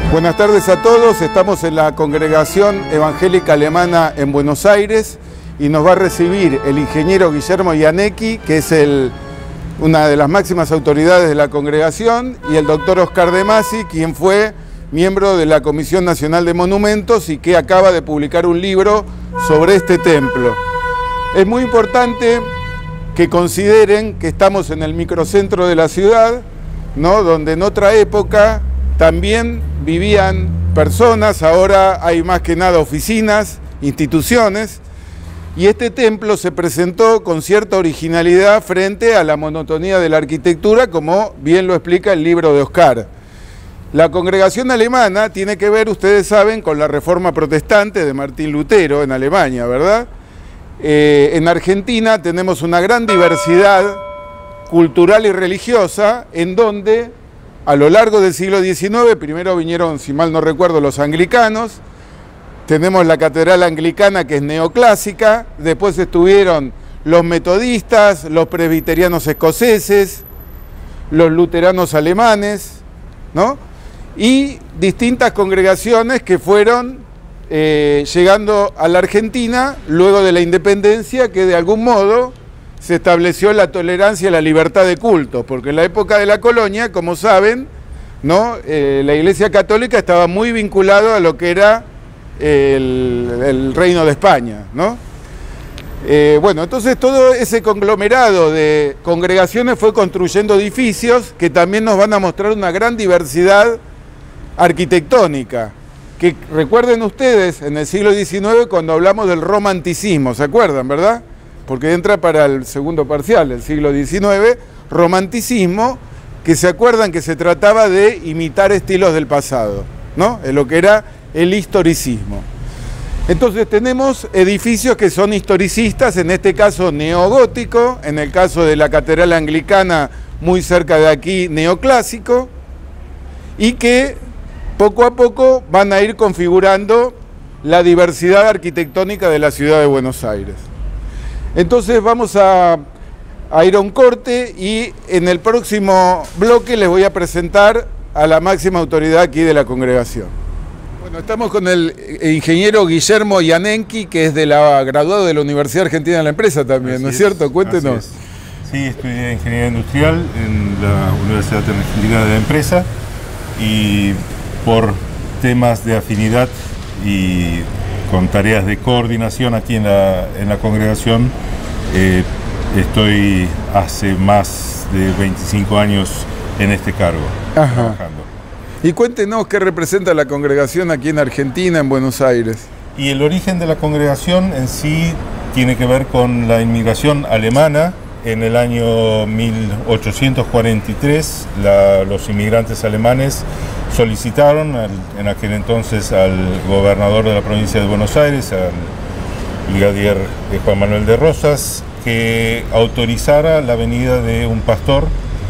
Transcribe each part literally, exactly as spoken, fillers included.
Buenas tardes a todos, estamos en la Congregación Evangélica Alemana en Buenos Aires y nos va a recibir el ingeniero Guillermo Janécki, que es el, una de las máximas autoridades de la congregación, y el doctor Oscar De Masi, quien fue miembro de la Comisión Nacional de Monumentos y que acaba de publicar un libro sobre este templo. Es muy importante que consideren que estamos en el microcentro de la ciudad, ¿no?, donde en otra época también vivían personas, ahora hay más que nada oficinas, instituciones, y este templo se presentó con cierta originalidad frente a la monotonía de la arquitectura, como bien lo explica el libro de Oscar. La congregación alemana tiene que ver, ustedes saben, con la Reforma Protestante de Martín Lutero en Alemania, ¿verdad? Eh, en Argentina tenemos una gran diversidad cultural y religiosa, en donde a lo largo del siglo diecinueve, primero vinieron, si mal no recuerdo, los anglicanos, tenemos la catedral anglicana, que es neoclásica, después estuvieron los metodistas, los presbiterianos escoceses, los luteranos alemanes, ¿no?, y distintas congregaciones que fueron eh, llegando a la Argentina luego de la independencia, que de algún modo se estableció la tolerancia y la libertad de culto, porque en la época de la colonia, como saben, ¿no?, eh, la Iglesia Católica estaba muy vinculada a lo que era el, el Reino de España, ¿no? Eh, bueno, entonces todo ese conglomerado de congregaciones fue construyendo edificios que también nos van a mostrar una gran diversidad arquitectónica, que recuerden ustedes en el siglo diecinueve cuando hablamos del romanticismo, ¿se acuerdan, verdad? Porque entra para el segundo parcial del siglo diecinueve, romanticismo, que se acuerdan que se trataba de imitar estilos del pasado, ¿no?, en lo que era el historicismo. Entonces tenemos edificios que son historicistas, en este caso neogótico, en el caso de la catedral anglicana muy cerca de aquí neoclásico, y que poco a poco van a ir configurando la diversidad arquitectónica de la ciudad de Buenos Aires. Entonces vamos a, a ir a un corte y en el próximo bloque les voy a presentar a la máxima autoridad aquí de la congregación. Bueno, estamos con el ingeniero Guillermo Janécki, que es de la, graduado de la Universidad Argentina de la Empresa también, Así ¿no es, es cierto? Cuéntenos. Es. Sí, estudié Ingeniería Industrial en la Universidad Argentina de la Empresa y por temas de afinidad y con tareas de coordinación aquí en la, en la congregación, eh, estoy hace más de veinticinco años en este cargo. Ajá. Trabajando. Y cuéntenos qué representa la congregación aquí en Argentina, en Buenos Aires. Y el origen de la congregación en sí tiene que ver con la inmigración alemana. En el año mil ochocientos cuarenta y tres, la, los inmigrantes alemanes solicitaron al, en aquel entonces al gobernador de la provincia de Buenos Aires, al brigadier Juan Manuel de Rosas, que autorizara la venida de un pastor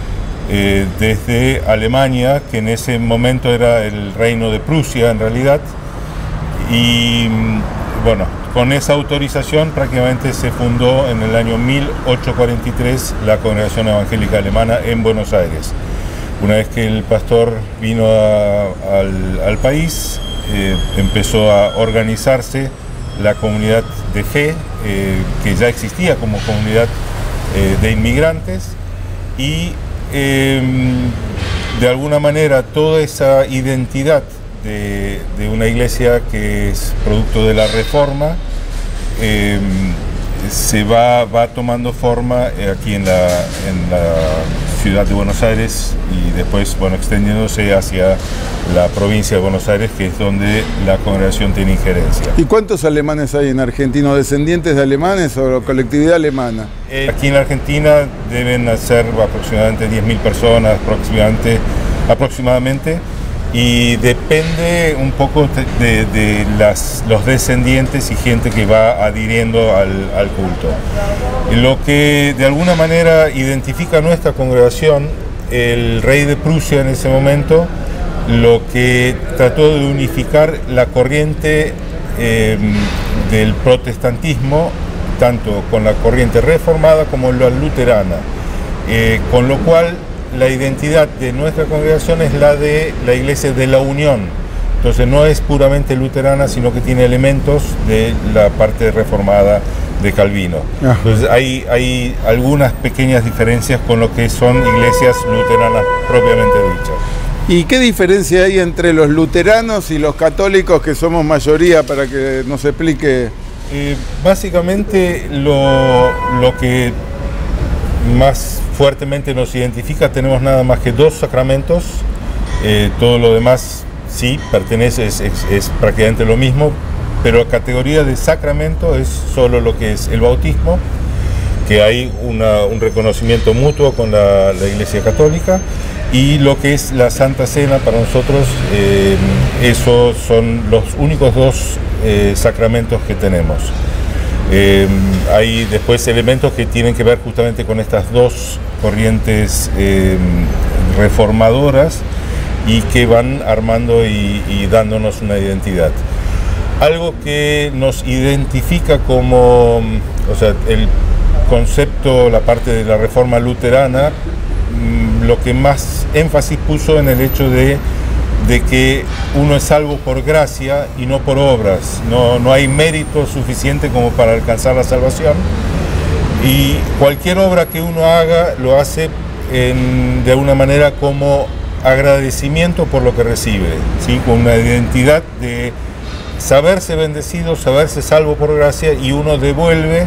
eh, desde Alemania, que en ese momento era el reino de Prusia en realidad, y bueno, con esa autorización prácticamente se fundó en el año mil ochocientos cuarenta y tres la Congregación Evangélica Alemana en Buenos Aires. Una vez que el pastor vino a, al, al país, eh, empezó a organizarse la comunidad de fe, eh, que ya existía como comunidad eh, de inmigrantes, y eh, de alguna manera toda esa identidad de, de una iglesia que es producto de la Reforma eh, se va, va tomando forma aquí en la, en la ciudad de Buenos Aires y después, bueno, extendiéndose hacia la provincia de Buenos Aires, que es donde la congregación tiene injerencia. ¿Y cuántos alemanes hay en Argentina? ¿Descendientes de alemanes o colectividad alemana? Eh, aquí en Argentina deben ser aproximadamente diez mil personas, aproximadamente, aproximadamente y depende un poco de, de las, los descendientes y gente que va adhiriendo al, al culto. Lo que de alguna manera identifica a nuestra congregación, el rey de Prusia en ese momento, lo que trató de unificar la corriente eh, del protestantismo, tanto con la corriente reformada como la luterana, eh, con lo cual la identidad de nuestra congregación es la de la Iglesia de la Unión, Entonces no es puramente luterana, sino que tiene elementos de la parte reformada de Calvino. Ah. Entonces hay, hay algunas pequeñas diferencias con lo que son iglesias luteranas propiamente dichas. ¿Y qué diferencia hay entre los luteranos y los católicos, que somos mayoría, para que nos explique? Eh, básicamente lo, lo que más fuertemente nos identifica, tenemos nada más que dos sacramentos, eh, todo lo demás sí pertenece, es, es, es prácticamente lo mismo, pero la categoría de sacramento es solo lo que es el bautismo, que hay una, un reconocimiento mutuo con la, la Iglesia Católica, y lo que es la Santa Cena para nosotros, eh, esos son los únicos dos eh, sacramentos que tenemos. Eh, hay después elementos que tienen que ver justamente con estas dos corrientes eh, reformadoras y que van armando y, y dándonos una identidad. Algo que nos identifica como, o sea, el concepto, la parte de la reforma luterana, lo que más énfasis puso en el hecho de, de que uno es salvo por gracia y no por obras. No, no hay mérito suficiente como para alcanzar la salvación, y cualquier obra que uno haga lo hace en, de alguna manera como agradecimiento por lo que recibe, ¿sí? Con una identidad de saberse bendecido, saberse salvo por gracia, y uno devuelve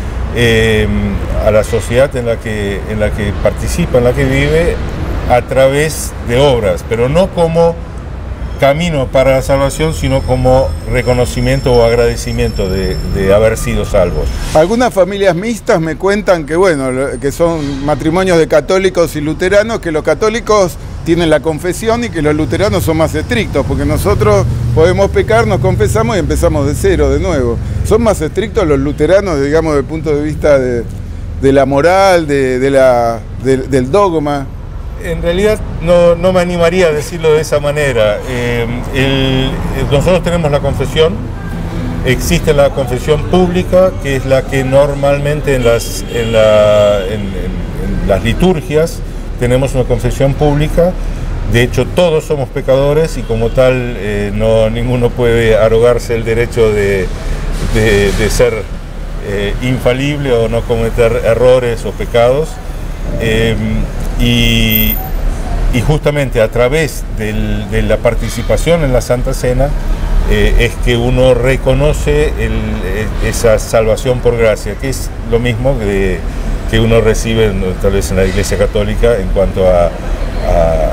Eh, a la sociedad en la que en la que participa, en la que vive, a través de obras, pero no como camino para la salvación, sino como reconocimiento o agradecimiento de, de haber sido salvos. Algunas familias mixtas me cuentan que, bueno, que son matrimonios de católicos y luteranos, que los católicos tienen la confesión y que los luteranos son más estrictos, porque nosotros podemos pecar, nos confesamos y empezamos de cero, de nuevo. ¿Son más estrictos los luteranos, digamos, desde el punto de vista de, de la moral, de, de la, de, del dogma? En realidad no, no me animaría a decirlo de esa manera. Eh, el, nosotros tenemos la confesión, existe la confesión pública, que es la que normalmente en las, en la, en, en, en las liturgias tenemos una confesión pública. De hecho, todos somos pecadores y como tal eh, no, ninguno puede arrogarse el derecho de, de, de ser eh, infalible o no cometer errores o pecados. Eh, y, y justamente a través del, de la participación en la Santa Cena eh, es que uno reconoce el, esa salvación por gracia, que es lo mismo que, que uno recibe tal vez en la Iglesia Católica en cuanto a, a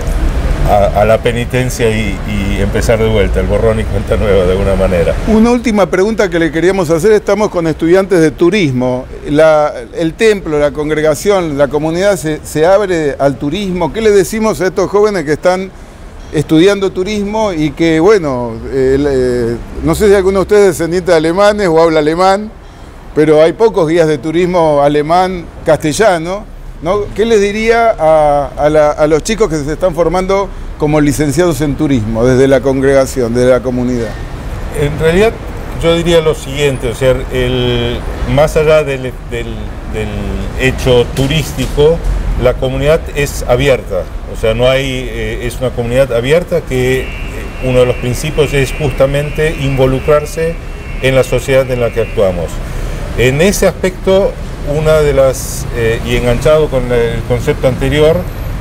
A, a la penitencia y, y empezar de vuelta, el borrón y cuenta nueva, de alguna manera. Una última pregunta que le queríamos hacer: estamos con estudiantes de turismo. La, el templo, la congregación, la comunidad se, se abre al turismo. ¿Qué le decimos a estos jóvenes que están estudiando turismo y que, bueno, eh, eh, no sé si alguno de ustedes es descendiente de alemanes o habla alemán, pero hay pocos guías de turismo alemán castellano, ¿no? ¿Qué les diría a, a, la, a los chicos que se están formando como licenciados en turismo desde la congregación, desde la comunidad? En realidad yo diría lo siguiente, o sea, el, más allá del, del, del hecho turístico, la comunidad es abierta, o sea, no hay, eh, es una comunidad abierta que uno de los principios es justamente involucrarse en la sociedad en la que actuamos. En ese aspecto, una de las, eh, y enganchado con el concepto anterior,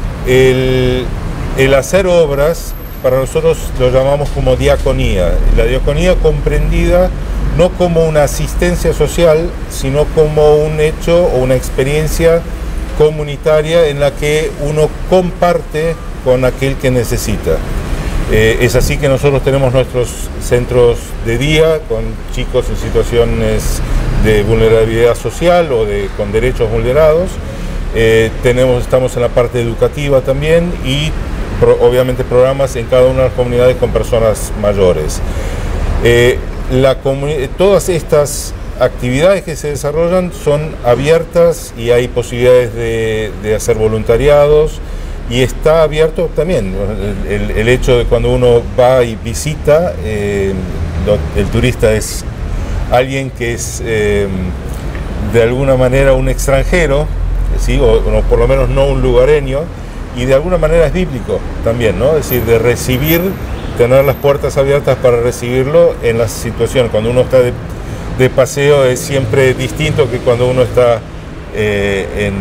el, el hacer obras, para nosotros lo llamamos como diaconía. La diaconía comprendida no como una asistencia social, sino como un hecho o una experiencia comunitaria en la que uno comparte con aquel que necesita. Eh, es así que nosotros tenemos nuestros centros de día con chicos en situaciones de vulnerabilidad social o de, con derechos vulnerados. Eh, tenemos, estamos en la parte educativa también y pro, obviamente programas en cada una de las comunidades con personas mayores. Eh, la todas estas actividades que se desarrollan son abiertas y hay posibilidades de, de hacer voluntariados, y está abierto también el, el, el hecho de cuando uno va y visita, eh, lo, el turista es alguien que es eh, de alguna manera un extranjero, ¿sí? o, o por lo menos no un lugareño, y de alguna manera es bíblico también, ¿no? Es decir, de recibir tener las puertas abiertas para recibirlo en las situaciones. Cuando uno está de, de paseo es siempre distinto que cuando uno está eh, en,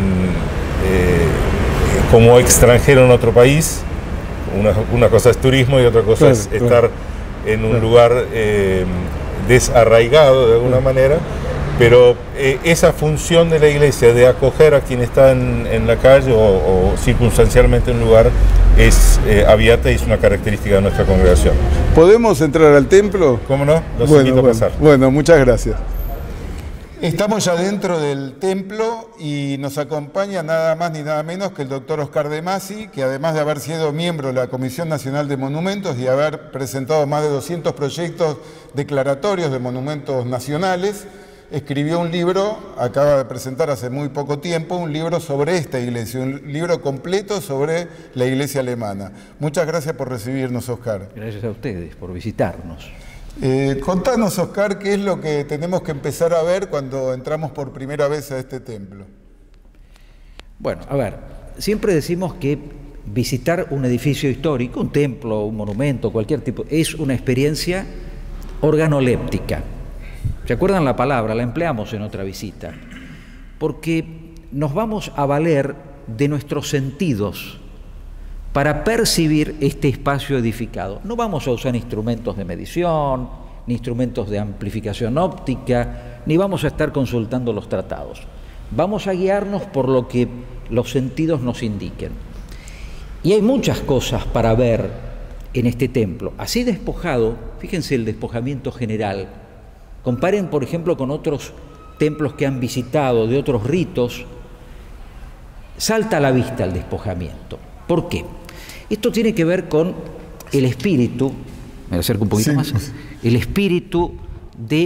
eh, como extranjero en otro país. Una, una cosa es turismo y otra cosa claro, es estar claro. en un claro. lugar eh, desarraigado de alguna claro. manera. Pero eh, esa función de la iglesia de acoger a quien está en, en la calle o, o circunstancialmente en un lugar es eh, abierta y es una característica de nuestra congregación. ¿Podemos entrar al templo? ¿Cómo no? Los bueno, invito bueno, a pasar. Bueno, muchas gracias. Estamos ya dentro del templo y nos acompaña nada más ni nada menos que el doctor Oscar De Masi, que además de haber sido miembro de la Comisión Nacional de Monumentos y haber presentado más de doscientos proyectos declaratorios de monumentos nacionales, escribió un libro, acaba de presentar hace muy poco tiempo, un libro sobre esta iglesia, un libro completo sobre la iglesia alemana. Muchas gracias por recibirnos, Oscar. Gracias a ustedes por visitarnos. Eh, contanos, Oscar, qué es lo que tenemos que empezar a ver cuando entramos por primera vez a este templo. Bueno, a ver, siempre decimos que visitar un edificio histórico, un templo, un monumento, cualquier tipo, es una experiencia organoléptica. ¿Se acuerdan la palabra? La empleamos en otra visita. Porque nos vamos a valer de nuestros sentidos para percibir este espacio edificado. No vamos a usar instrumentos de medición, ni instrumentos de amplificación óptica, ni vamos a estar consultando los tratados. Vamos a guiarnos por lo que los sentidos nos indiquen. Y hay muchas cosas para ver en este templo. Así despojado, fíjense el despojamiento general. Comparen, por ejemplo, con otros templos que han visitado, de otros ritos, salta a la vista el despojamiento. ¿Por qué? Esto tiene que ver con el espíritu, me acerco un poquito sí. más, el espíritu de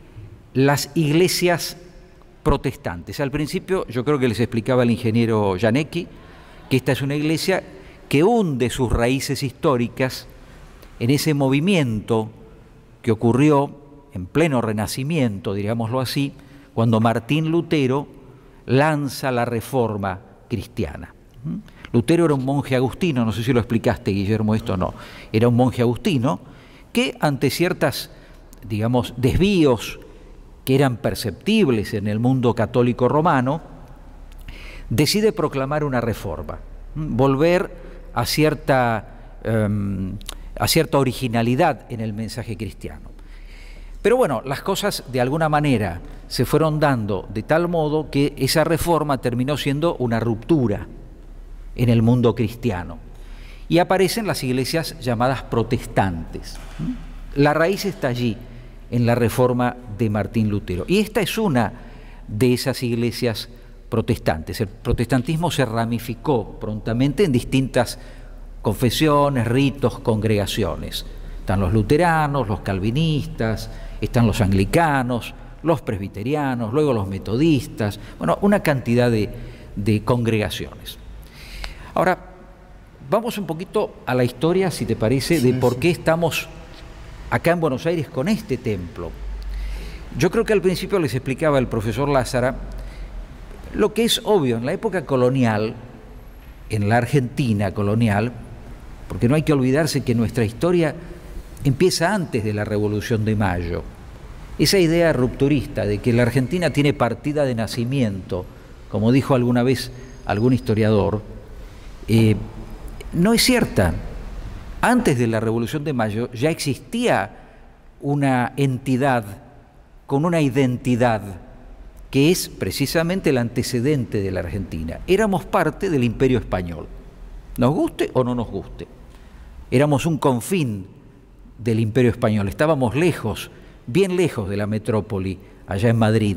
las iglesias protestantes. Al principio yo creo que les explicaba el ingeniero Janécki que esta es una iglesia que hunde sus raíces históricas en ese movimiento que ocurrió en pleno Renacimiento, diríamoslo así, cuando Martín Lutero lanza la Reforma cristiana. Lutero era un monje agustino, no sé si lo explicaste, Guillermo, esto no, era un monje agustino que ante ciertas, digamos, desvíos que eran perceptibles en el mundo católico romano, decide proclamar una reforma, volver a cierta, um, a cierta originalidad en el mensaje cristiano. Pero bueno, las cosas de alguna manera se fueron dando de tal modo que esa reforma terminó siendo una ruptura en el mundo cristiano. Y aparecen las iglesias llamadas protestantes. La raíz está allí, en la reforma de Martín Lutero. Y esta es una de esas iglesias protestantes. El protestantismo se ramificó prontamente en distintas confesiones, ritos, congregaciones. Están los luteranos, los calvinistas, están los anglicanos, los presbiterianos, luego los metodistas, bueno, una cantidad de, de congregaciones. Ahora, vamos un poquito a la historia, si te parece, de por qué estamos acá en Buenos Aires con este templo. Yo creo que al principio les explicaba el profesor Lázara lo que es obvio, en la época colonial, en la Argentina colonial, porque no hay que olvidarse que nuestra historia empieza antes de la Revolución de Mayo. Esa idea rupturista de que la Argentina tiene partida de nacimiento, como dijo alguna vez algún historiador, eh, no es cierta. Antes de la Revolución de Mayo ya existía una entidad con una identidad que es precisamente el antecedente de la Argentina. Éramos parte del Imperio Español, nos guste o no nos guste. Éramos un confín del Imperio Español, estábamos lejos, bien lejos de la metrópoli, allá en Madrid.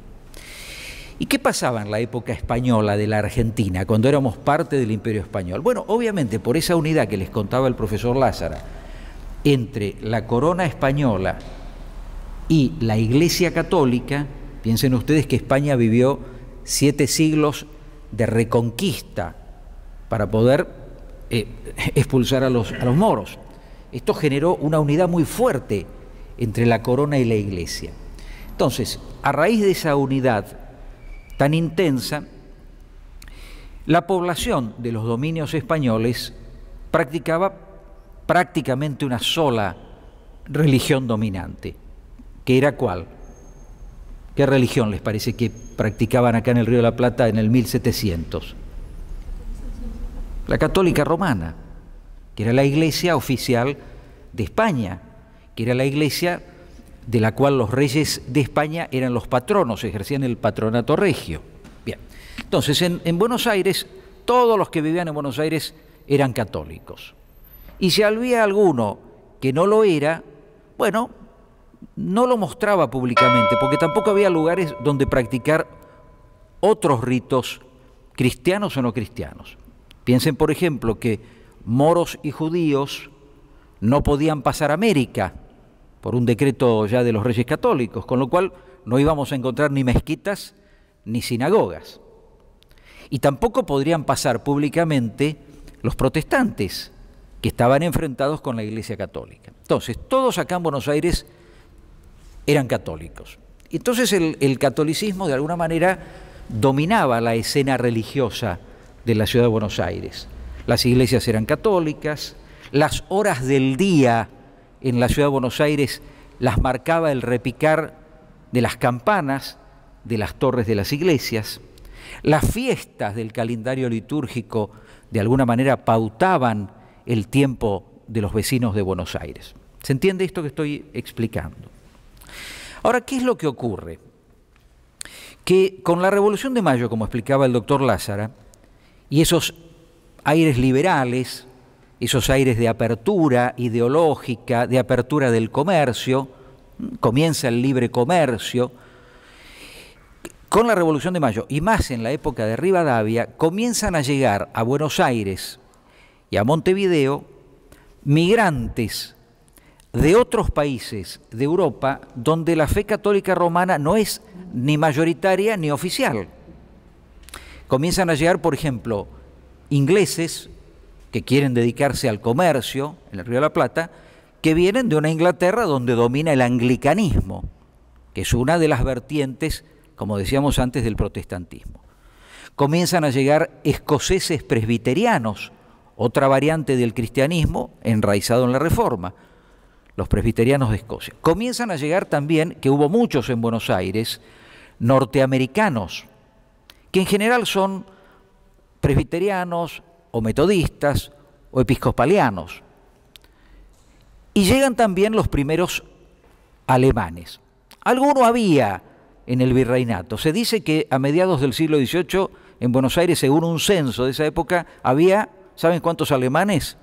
¿Y qué pasaba en la época española de la Argentina, cuando éramos parte del Imperio Español? Bueno, obviamente por esa unidad que les contaba el profesor Lázara, entre la corona española y la Iglesia Católica, piensen ustedes que España vivió siete siglos de reconquista para poder eh, expulsar a los, a los moros. Esto generó una unidad muy fuerte entre la corona y la Iglesia. Entonces, a raíz de esa unidad tan intensa, la población de los dominios españoles practicaba prácticamente una sola religión dominante, que era ¿cuál? ¿Qué religión les parece que practicaban acá en el Río de la Plata en el mil setecientos? La católica romana, que era la iglesia oficial de España, que era la iglesia de la cual los reyes de España eran los patronos, ejercían el patronato regio. Bien, entonces en, en Buenos Aires, todos los que vivían en Buenos Aires eran católicos. Y si había alguno que no lo era, bueno, no lo mostraba públicamente, porque tampoco había lugares donde practicar otros ritos cristianos o no cristianos. Piensen, por ejemplo, que moros y judíos no podían pasar a América por un decreto ya de los Reyes Católicos, con lo cual no íbamos a encontrar ni mezquitas ni sinagogas. Y tampoco podrían pasar públicamente los protestantes, que estaban enfrentados con la Iglesia Católica. Entonces, todos acá en Buenos Aires eran católicos. Entonces el, el catolicismo de alguna manera dominaba la escena religiosa de la ciudad de Buenos Aires. Las iglesias eran católicas, las horas del día en la ciudad de Buenos Aires las marcaba el repicar de las campanas de las torres de las iglesias. Las fiestas del calendario litúrgico de alguna manera pautaban el tiempo de los vecinos de Buenos Aires. ¿Se entiende esto que estoy explicando? Ahora, ¿qué es lo que ocurre? Que con la Revolución de Mayo, como explicaba el doctor Lázara, y esos aires liberales, esos aires de apertura ideológica, de apertura del comercio, comienza el libre comercio, con la Revolución de Mayo, y más en la época de Rivadavia, comienzan a llegar a Buenos Aires y a Montevideo migrantes de otros países de Europa donde la fe católica romana no es ni mayoritaria ni oficial. Comienzan a llegar, por ejemplo, ingleses que quieren dedicarse al comercio en el Río de la Plata, que vienen de una Inglaterra donde domina el anglicanismo, que es una de las vertientes, como decíamos antes, del protestantismo. Comienzan a llegar escoceses presbiterianos, otra variante del cristianismo enraizado en la Reforma, los presbiterianos de Escocia. Comienzan a llegar también, que hubo muchos en Buenos Aires, norteamericanos, que en general son presbiterianos o metodistas o episcopalianos. Y llegan también los primeros alemanes. Alguno había en el virreinato. Se dice que a mediados del siglo dieciocho en Buenos Aires, según un censo de esa época, había, ¿saben cuántos alemanes?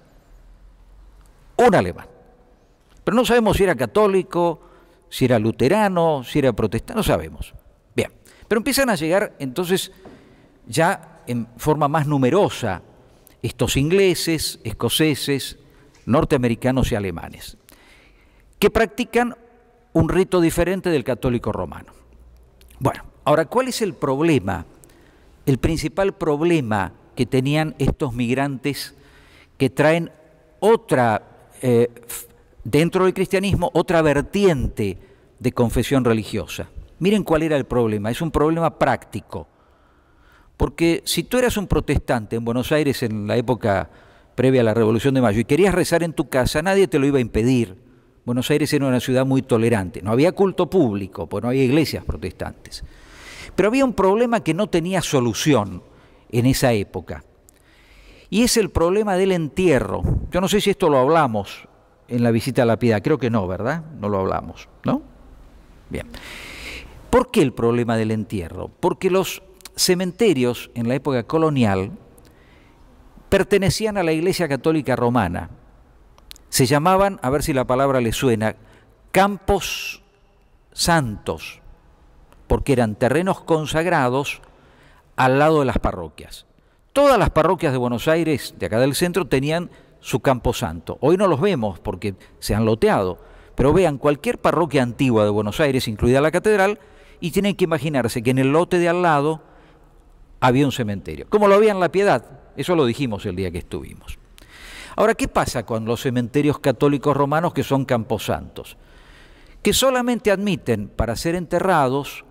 Un alemán. Pero no sabemos si era católico, si era luterano, si era protestante, no sabemos. Bien, pero empiezan a llegar entonces ya en forma más numerosa estos ingleses, escoceses, norteamericanos y alemanes, que practican un rito diferente del católico romano. Bueno, ahora, ¿cuál es el problema? El principal problema que tenían estos migrantes que traen otra, eh, dentro del cristianismo, otra vertiente de confesión religiosa. Miren cuál era el problema, es un problema práctico. Porque si tú eras un protestante en Buenos Aires en la época previa a la Revolución de Mayo y querías rezar en tu casa, nadie te lo iba a impedir. Buenos Aires era una ciudad muy tolerante, no había culto público, pues no había iglesias protestantes. Pero había un problema que no tenía solución en esa época, y es el problema del entierro. Yo no sé si esto lo hablamos en la visita a la Piedad, creo que no, ¿verdad? No lo hablamos, ¿no? Bien. ¿Por qué el problema del entierro? Porque los cementerios en la época colonial pertenecían a la Iglesia Católica Romana. Se llamaban, a ver si la palabra les suena, campos santos, porque eran terrenos consagrados al lado de las parroquias. Todas las parroquias de Buenos Aires, de acá del centro, tenían su campo santo. Hoy no los vemos porque se han loteado, pero vean cualquier parroquia antigua de Buenos Aires, incluida la catedral, y tienen que imaginarse que en el lote de al lado había un cementerio, como lo había en La Piedad, eso lo dijimos el día que estuvimos. Ahora, ¿qué pasa con los cementerios católicos romanos que son camposantos? Que solamente admiten para ser enterrados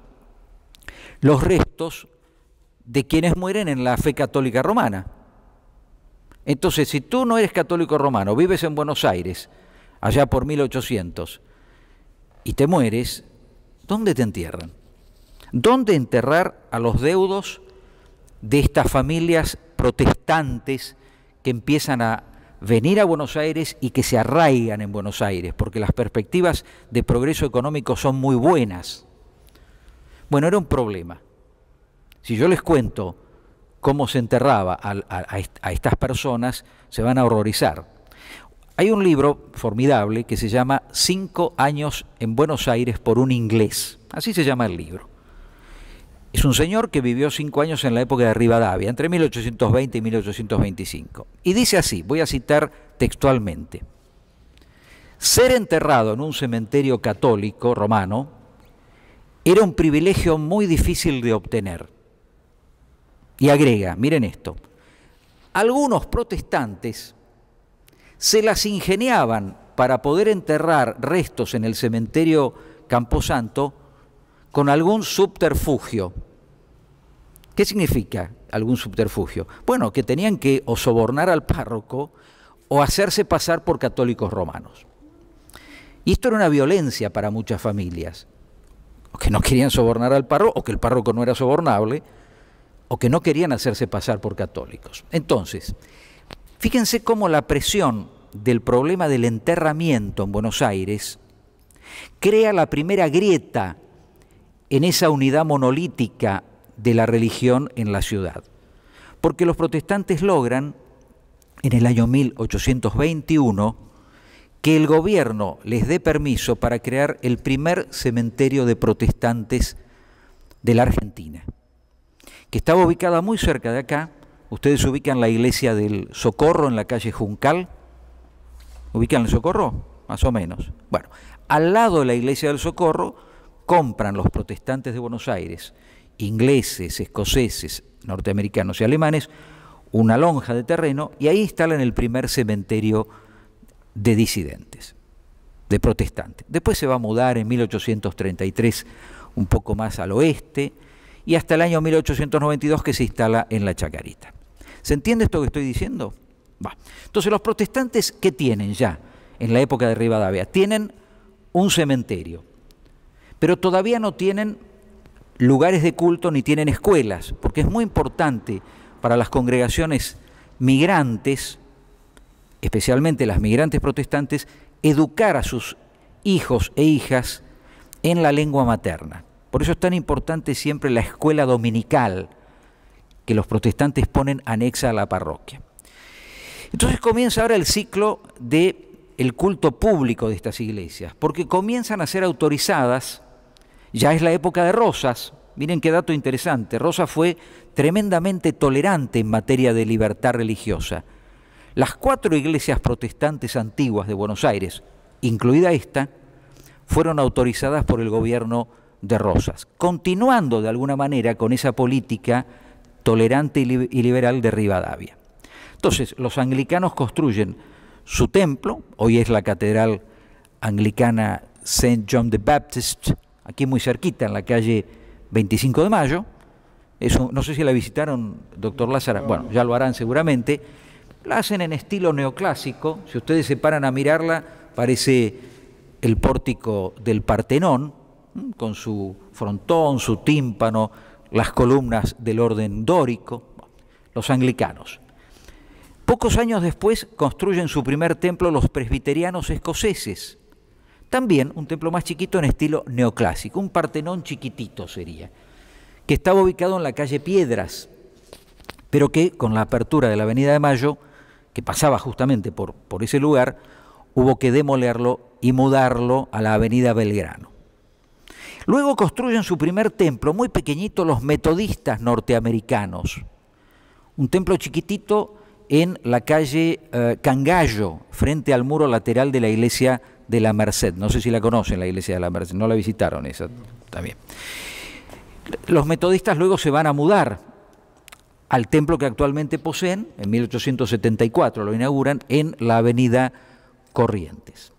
los restos de quienes mueren en la fe católica romana. Entonces, si tú no eres católico romano, vives en Buenos Aires, allá por mil ochocientos, y te mueres, ¿dónde te entierran? ¿Dónde enterrar a los deudos de estas familias protestantes que empiezan a venir a Buenos Aires y que se arraigan en Buenos Aires, porque las perspectivas de progreso económico son muy buenas? Bueno, era un problema. Si yo les cuento cómo se enterraba a, a, a estas personas, se van a horrorizar. Hay un libro formidable que se llama Cinco años en Buenos Aires por un inglés. Así se llama el libro. Es un señor que vivió cinco años en la época de Rivadavia, entre mil ochocientos veinte y mil ochocientos veinticinco. Y dice así, voy a citar textualmente: ser enterrado en un cementerio católico romano era un privilegio muy difícil de obtener. Y agrega, miren esto, algunos protestantes se las ingeniaban para poder enterrar restos en el cementerio Camposanto con algún subterfugio. ¿Qué significa algún subterfugio? Bueno, que tenían que o sobornar al párroco o hacerse pasar por católicos romanos. Y esto era una violencia para muchas familias, o que no querían sobornar al párroco, o que el párroco no era sobornable, o que no querían hacerse pasar por católicos. Entonces, fíjense cómo la presión del problema del enterramiento en Buenos Aires crea la primera grieta en esa unidad monolítica de la religión en la ciudad. Porque los protestantes logran, en el año mil ochocientos veintiuno, que el gobierno les dé permiso para crear el primer cementerio de protestantes de la Argentina, que estaba ubicada muy cerca de acá. Ustedes ubican la iglesia del Socorro en la calle Juncal. ¿Ubican el Socorro? Más o menos. Bueno, al lado de la iglesia del Socorro compran los protestantes de Buenos Aires, ingleses, escoceses, norteamericanos y alemanes, una lonja de terreno y ahí instalan el primer cementerio de disidentes, de protestantes. Después se va a mudar en mil ochocientos treinta y tres un poco más al oeste y hasta el año mil ochocientos noventa y dos que se instala en la Chacarita. ¿Se entiende esto que estoy diciendo? Va. Entonces los protestantes, ¿qué tienen ya en la época de Rivadavia? Tienen un cementerio, pero todavía no tienen lugares de culto ni tienen escuelas, porque es muy importante para las congregaciones migrantes, especialmente las migrantes protestantes, educar a sus hijos e hijas en la lengua materna. Por eso es tan importante siempre la escuela dominical que los protestantes ponen anexa a la parroquia. Entonces comienza ahora el ciclo del culto público de estas iglesias, porque comienzan a ser autorizadas. Ya es la época de Rosas. Miren qué dato interesante. Rosas fue tremendamente tolerante en materia de libertad religiosa. Las cuatro iglesias protestantes antiguas de Buenos Aires, incluida esta, fueron autorizadas por el gobierno de Rosas, continuando de alguna manera con esa política tolerante y liberal de Rivadavia. Entonces, los anglicanos construyen su templo, hoy es la catedral anglicana Saint John the Baptist, aquí muy cerquita, en la calle veinticinco de mayo. Eso, no sé si la visitaron, doctor Lázaro, bueno, ya lo harán seguramente. La hacen en estilo neoclásico. Si ustedes se paran a mirarla, parece el pórtico del Partenón, con su frontón, su tímpano, las columnas del orden dórico. Los anglicanos. Pocos años después construyen su primer templo los presbiterianos escoceses. También un templo más chiquito en estilo neoclásico, un Partenón chiquitito sería, que estaba ubicado en la calle Piedras, pero que con la apertura de la Avenida de Mayo, que pasaba justamente por, por ese lugar, hubo que demolerlo y mudarlo a la Avenida Belgrano. Luego construyen su primer templo, muy pequeñito, los metodistas norteamericanos, un templo chiquitito en la calle eh, Cangallo, frente al muro lateral de la iglesia de la Merced. No sé si la conocen, la iglesia de la Merced, no la visitaron esa también. Los metodistas luego se van a mudar al templo que actualmente poseen, en mil ochocientos setenta y cuatro lo inauguran, en la avenida Corrientes.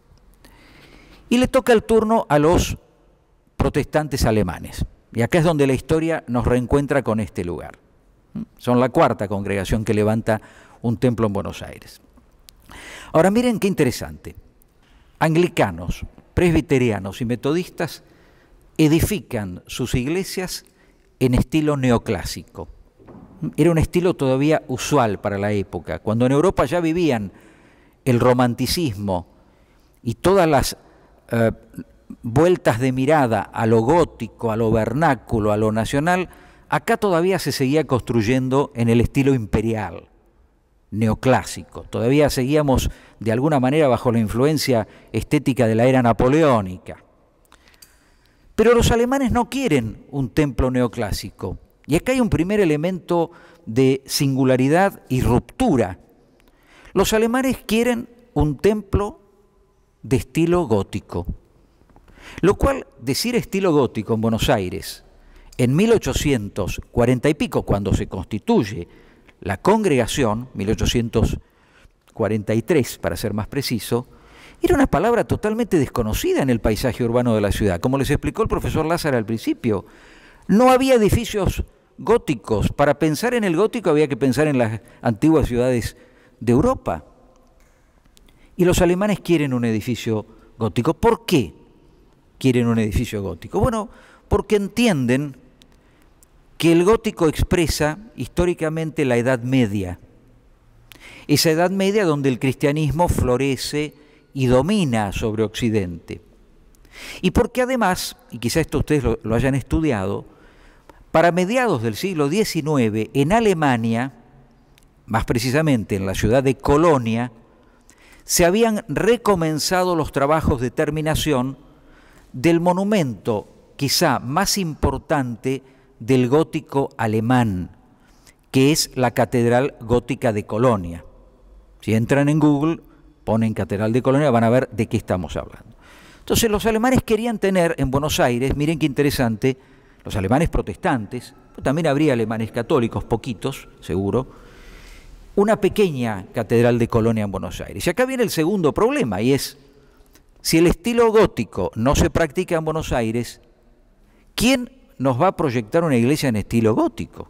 Y le toca el turno a los protestantes alemanes. Y acá es donde la historia nos reencuentra con este lugar. Son la cuarta congregación que levanta un templo en Buenos Aires. Ahora miren qué interesante. Anglicanos, presbiterianos y metodistas edifican sus iglesias en estilo neoclásico. Era un estilo todavía usual para la época, cuando en Europa ya vivían el romanticismo y todas las eh, vueltas de mirada a lo gótico, a lo vernáculo, a lo nacional. Acá todavía se seguía construyendo en el estilo imperial, neoclásico. Todavía seguíamos de alguna manera bajo la influencia estética de la era napoleónica. Pero los alemanes no quieren un templo neoclásico. Y acá hay un primer elemento de singularidad y ruptura. Los alemanes quieren un templo de estilo gótico. Lo cual, decir estilo gótico en Buenos Aires, en mil ochocientos cuarenta y pico, cuando se constituye la congregación, mil ochocientos cuarenta y tres para ser más preciso, era una palabra totalmente desconocida en el paisaje urbano de la ciudad. Como les explicó el profesor Lázaro al principio, no había edificios góticos. Para pensar en el gótico había que pensar en las antiguas ciudades de Europa. Y los alemanes quieren un edificio gótico. ¿Por qué quieren un edificio gótico? Bueno, porque entienden que el gótico expresa históricamente la Edad Media. Esa Edad Media donde el cristianismo florece y domina sobre Occidente. Y porque además, y quizá esto ustedes lo, lo hayan estudiado, para mediados del siglo diecinueve, en Alemania, más precisamente en la ciudad de Colonia, se habían recomenzado los trabajos de terminación del monumento quizá más importante del gótico alemán, que es la Catedral Gótica de Colonia. Si entran en Google, ponen Catedral de Colonia, van a ver de qué estamos hablando. Entonces los alemanes querían tener en Buenos Aires, miren qué interesante, los alemanes protestantes, pero también habría alemanes católicos, poquitos, seguro, una pequeña Catedral de Colonia en Buenos Aires. Y acá viene el segundo problema, y es, si el estilo gótico no se practica en Buenos Aires, ¿quién nos va a proyectar una iglesia en estilo gótico?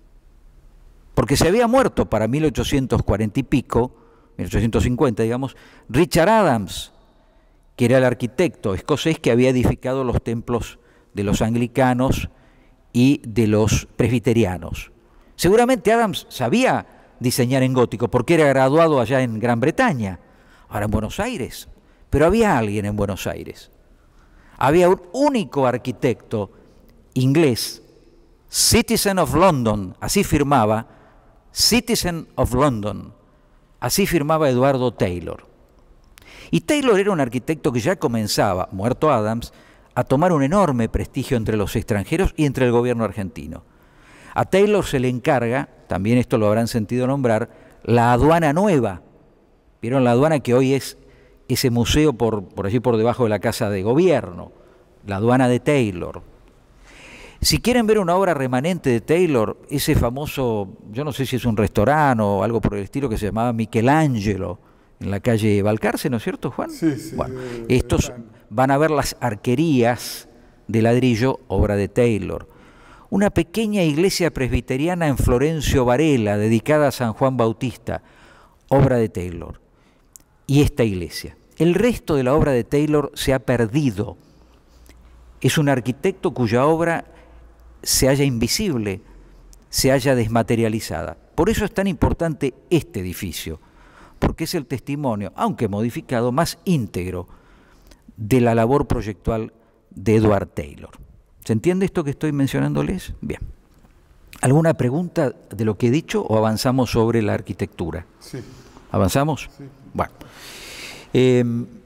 Porque se había muerto para mil ochocientos cuarenta y pico, mil ochocientos cincuenta, digamos, Richard Adams, que era el arquitecto escocés que había edificado los templos de los anglicanos y de los presbiterianos. Seguramente Adams sabía diseñar en gótico porque era graduado allá en Gran Bretaña, ahora en Buenos Aires, pero había alguien en Buenos Aires. Había un único arquitecto inglés, Citizen of London, así firmaba, Citizen of London, así firmaba Eduardo Taylor. Y Taylor era un arquitecto que ya comenzaba, muerto Adams, a tomar un enorme prestigio entre los extranjeros y entre el gobierno argentino. A Taylor se le encarga, también esto lo habrán sentido nombrar, la aduana nueva. ¿Vieron la aduana que hoy es ese museo por, por allí por debajo de la Casa de Gobierno? La aduana de Taylor. Si quieren ver una obra remanente de Taylor, ese famoso, yo no sé si es un restaurante o algo por el estilo que se llamaba Michelangelo, en la calle Balcarce, ¿no es cierto, Juan? Sí, sí. Bueno, estos van a ver las arquerías de ladrillo, obra de Taylor. Una pequeña iglesia presbiteriana en Florencio Varela, dedicada a San Juan Bautista, obra de Taylor. Y esta iglesia. El resto de la obra de Taylor se ha perdido. Es un arquitecto cuya obra se halla invisible, se halla desmaterializada. Por eso es tan importante este edificio, porque es el testimonio, aunque modificado, más íntegro de la labor proyectual de Edward Taylor. ¿Se entiende esto que estoy mencionándoles? Bien. ¿Alguna pregunta de lo que he dicho o avanzamos sobre la arquitectura? Sí. ¿Avanzamos? Sí. Bueno. Eh,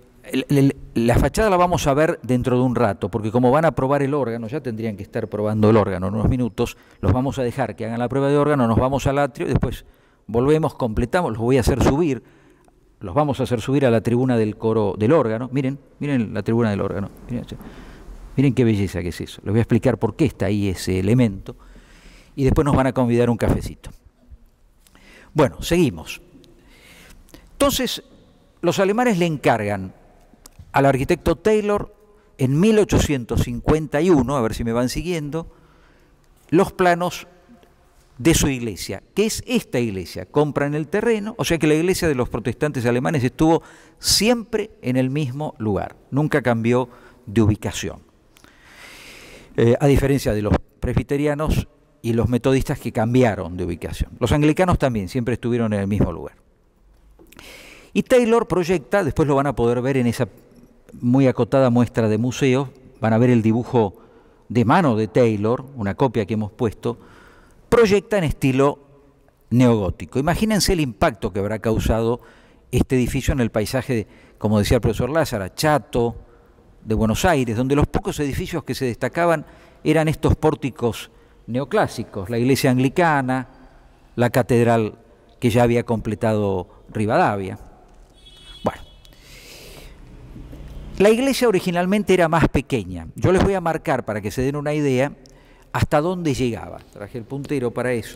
la fachada la vamos a ver dentro de un rato, porque como van a probar el órgano, ya tendrían que estar probando el órgano en unos minutos, los vamos a dejar que hagan la prueba de órgano, nos vamos al atrio y después volvemos, completamos, los voy a hacer subir, los vamos a hacer subir a la tribuna del coro del órgano. Miren, miren la tribuna del órgano. Miren, miren qué belleza que es eso. Les voy a explicar por qué está ahí ese elemento y después nos van a convidar un cafecito. Bueno, seguimos. Entonces, los alemanes le encargan al arquitecto Taylor en mil ochocientos cincuenta y uno, a ver si me van siguiendo, los planos de su iglesia, que es esta iglesia. Compran el terreno, o sea que la iglesia de los protestantes alemanes estuvo siempre en el mismo lugar, nunca cambió de ubicación. Eh, a diferencia de los presbiterianos y los metodistas que cambiaron de ubicación. Los anglicanos también siempre estuvieron en el mismo lugar. Y Taylor proyecta, después lo van a poder ver en esa muy acotada muestra de museos, van a ver el dibujo de mano de Taylor, una copia que hemos puesto, proyecta en estilo neogótico. Imagínense el impacto que habrá causado este edificio en el paisaje, de, como decía el profesor Lázaro, Chato, de Buenos Aires, donde los pocos edificios que se destacaban eran estos pórticos neoclásicos, la iglesia anglicana, la catedral que ya había completado Rivadavia. Bueno, la iglesia originalmente era más pequeña. Yo les voy a marcar para que se den una idea hasta dónde llegaba. Traje el puntero para eso.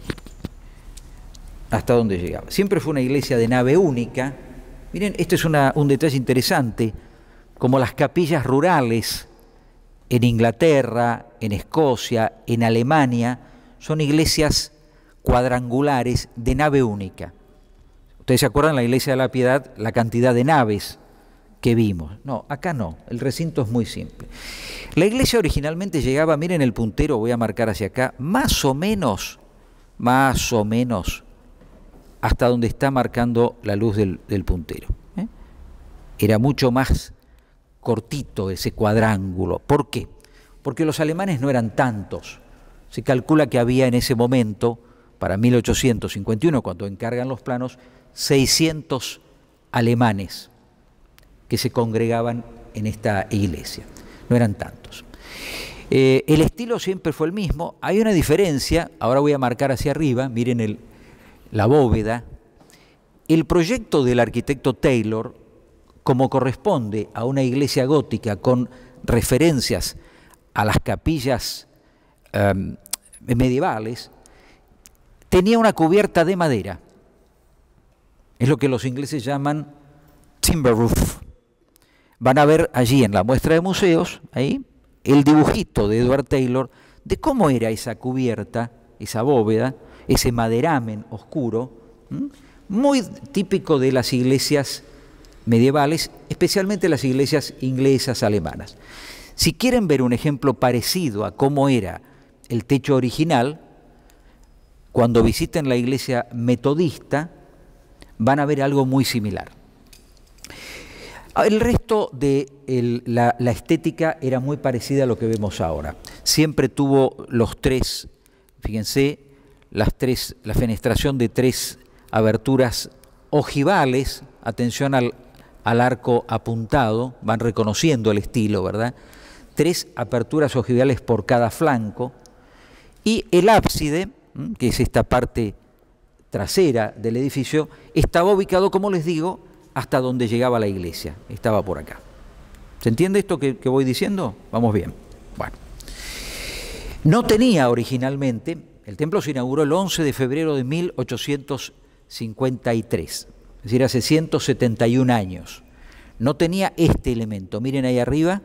Hasta dónde llegaba. Siempre fue una iglesia de nave única. Miren, este es una, un detalle interesante, como las capillas rurales en Inglaterra, en Escocia, en Alemania, son iglesias cuadrangulares de nave única. Ustedes se acuerdan, la iglesia de la Piedad, la cantidad de naves que vimos. No, acá no, el recinto es muy simple. La iglesia originalmente llegaba, miren el puntero, voy a marcar hacia acá, más o menos, más o menos, hasta donde está marcando la luz del, del puntero. ¿eh? Era mucho más cortito ese cuadrángulo. ¿Por qué? Porque los alemanes no eran tantos. Se calcula que había en ese momento, para mil ochocientos cincuenta y uno, cuando encargan los planos, seiscientos alemanes que se congregaban en esta iglesia. No eran tantos. Eh, el estilo siempre fue el mismo. Hay una diferencia, ahora voy a marcar hacia arriba, miren el, la bóveda. El proyecto del arquitecto Taylor, como corresponde a una iglesia gótica con referencias a las capillas eh, medievales, tenía una cubierta de madera. Es lo que los ingleses llaman timber roof. Van a ver allí en la muestra de museos, ahí, el dibujito de Edward Taylor de cómo era esa cubierta, esa bóveda, ese maderamen oscuro, ¿m? muy típico de las iglesias medievales, especialmente las iglesias inglesas, alemanas. Si quieren ver un ejemplo parecido a cómo era el techo original, cuando visiten la iglesia metodista, van a ver algo muy similar. El resto de el, la, la estética era muy parecida a lo que vemos ahora. Siempre tuvo los tres, fíjense, las tres, la fenestración de tres aberturas ojivales, atención al, al arco apuntado, van reconociendo el estilo, ¿verdad? Tres aperturas ojivales por cada flanco, y el ábside, que es esta parte trasera del edificio, estaba ubicado, como les digo, hasta donde llegaba la iglesia, estaba por acá. ¿Se entiende esto que, que voy diciendo? Vamos bien. Bueno, no tenía originalmente, el templo se inauguró el once de febrero de mil ochocientos cincuenta y tres, es decir, hace ciento setenta y un años. No tenía este elemento. Miren ahí arriba,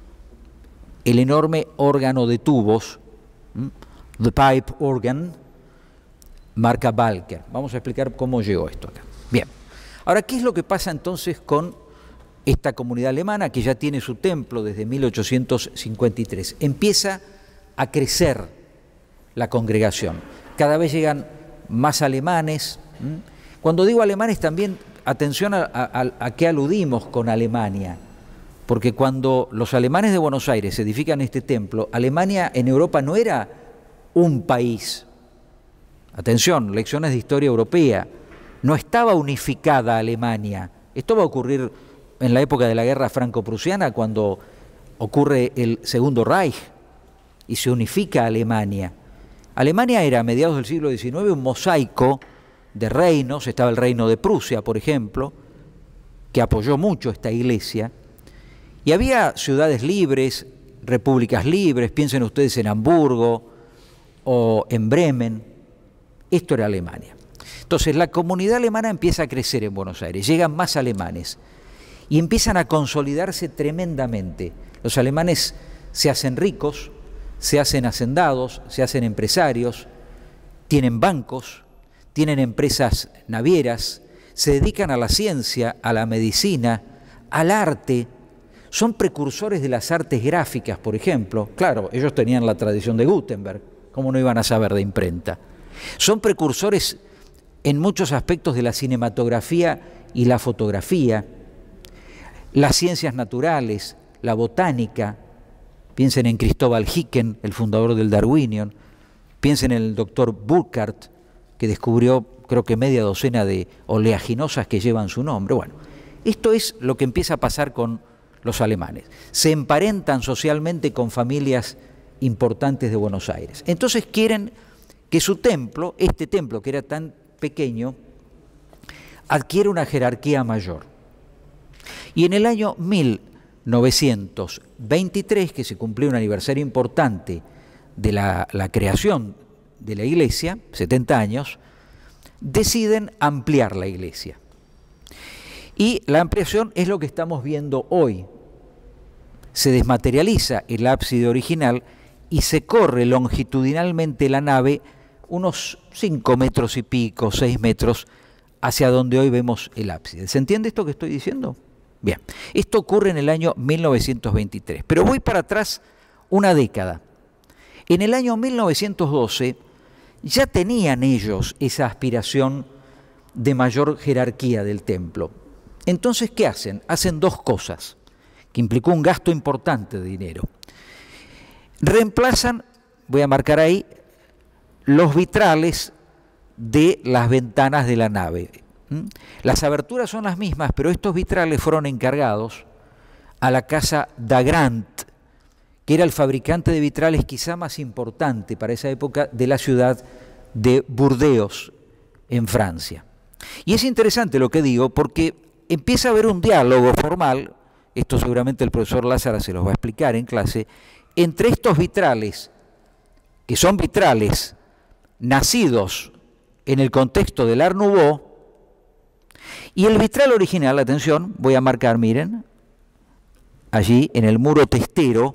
el enorme órgano de tubos, ¿m? The Pipe Organ, marca Walker. Vamos a explicar cómo llegó esto acá. Bien. Ahora, ¿qué es lo que pasa entonces con esta comunidad alemana que ya tiene su templo desde mil ochocientos cincuenta y tres? Empieza a crecer la congregación. Cada vez llegan más alemanes. Cuando digo alemanes también, atención a, a, a qué aludimos con Alemania. Porque cuando los alemanes de Buenos Aires edifican este templo, Alemania en Europa no era un país. Atención, lecciones de historia europea. No estaba unificada Alemania. Esto va a ocurrir en la época de la guerra franco-prusiana, cuando ocurre el Segundo Reich y se unifica Alemania. Alemania era a mediados del siglo diecinueve un mosaico de reinos. Estaba el reino de Prusia, por ejemplo, que apoyó mucho esta iglesia. Y había ciudades libres, repúblicas libres, piensen ustedes en Hamburgo o en Bremen. Esto era Alemania. Entonces la comunidad alemana empieza a crecer en Buenos Aires, llegan más alemanes y empiezan a consolidarse tremendamente. Los alemanes se hacen ricos, se hacen hacendados, se hacen empresarios, tienen bancos, tienen empresas navieras, se dedican a la ciencia, a la medicina, al arte, son precursores de las artes gráficas, por ejemplo. Claro, ellos tenían la tradición de Gutenberg, ¿cómo no iban a saber de imprenta? Son precursores en muchos aspectos de la cinematografía y la fotografía, las ciencias naturales, la botánica. Piensen en Cristóbal Hicken, el fundador del Darwinion, piensen en el doctor Burckhardt, que descubrió creo que media docena de oleaginosas que llevan su nombre. Bueno, esto es lo que empieza a pasar con los alemanes. Se emparentan socialmente con familias importantes de Buenos Aires. Entonces quieren que su templo, este templo que era tan pequeño, adquiera una jerarquía mayor. Y en el año mil novecientos veintitrés, que se cumplió un aniversario importante de la, la creación de la iglesia, setenta años, deciden ampliar la iglesia. Y la ampliación es lo que estamos viendo hoy. Se desmaterializa el ábside original y se corre longitudinalmente la nave unos cinco metros y pico, seis metros, hacia donde hoy vemos el ábside. ¿Se entiende esto que estoy diciendo? Bien, esto ocurre en el año mil novecientos veintitrés, pero voy para atrás una década. En el año mil novecientos doce ya tenían ellos esa aspiración de mayor jerarquía del templo. Entonces, ¿qué hacen? Hacen dos cosas, que implicó un gasto importante de dinero. Reemplazan, voy a marcar ahí, los vitrales de las ventanas de la nave. ¿Mm? Las aberturas son las mismas, pero estos vitrales fueron encargados a la casa Dagrand, que era el fabricante de vitrales quizá más importante para esa época de la ciudad de Burdeos, en Francia. Y es interesante lo que digo porque empieza a haber un diálogo formal, esto seguramente el profesor Lázara se los va a explicar en clase, entre estos vitrales, que son vitrales nacidos en el contexto del Art Nouveau, y el vitral original, atención, voy a marcar, miren, allí en el muro testero,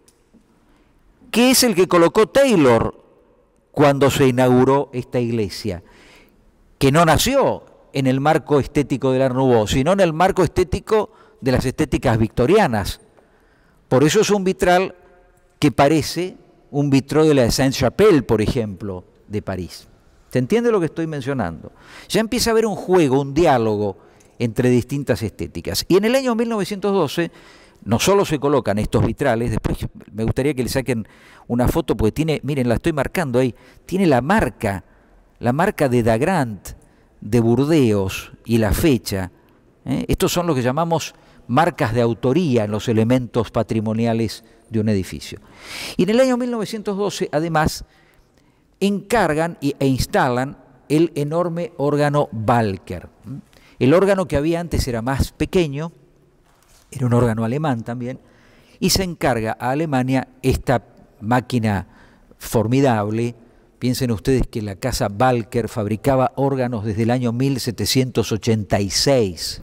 que es el que colocó Taylor cuando se inauguró esta iglesia, que no nació en el marco estético del Art Nouveau, sino en el marco estético de las estéticas victorianas. Por eso es un vitral que parece un vitró de la Sainte-Chapelle, por ejemplo, de París. ¿Se entiende lo que estoy mencionando? Ya empieza a haber un juego, un diálogo entre distintas estéticas. Y en el año mil novecientos doce no solo se colocan estos vitrales, después me gustaría que le saquen una foto porque tiene, miren, la estoy marcando ahí, tiene la marca, la marca de Dagrand, de Burdeos y la fecha. ¿eh? Estos son lo que llamamos marcas de autoría en los elementos patrimoniales de un edificio. Y en el año mil novecientos doce, además, encargan e instalan el enorme órgano Walker. El órgano que había antes era más pequeño, era un órgano alemán también, y se encarga a Alemania esta máquina formidable. Piensen ustedes que la casa Walker fabricaba órganos desde el año mil setecientos ochenta y seis,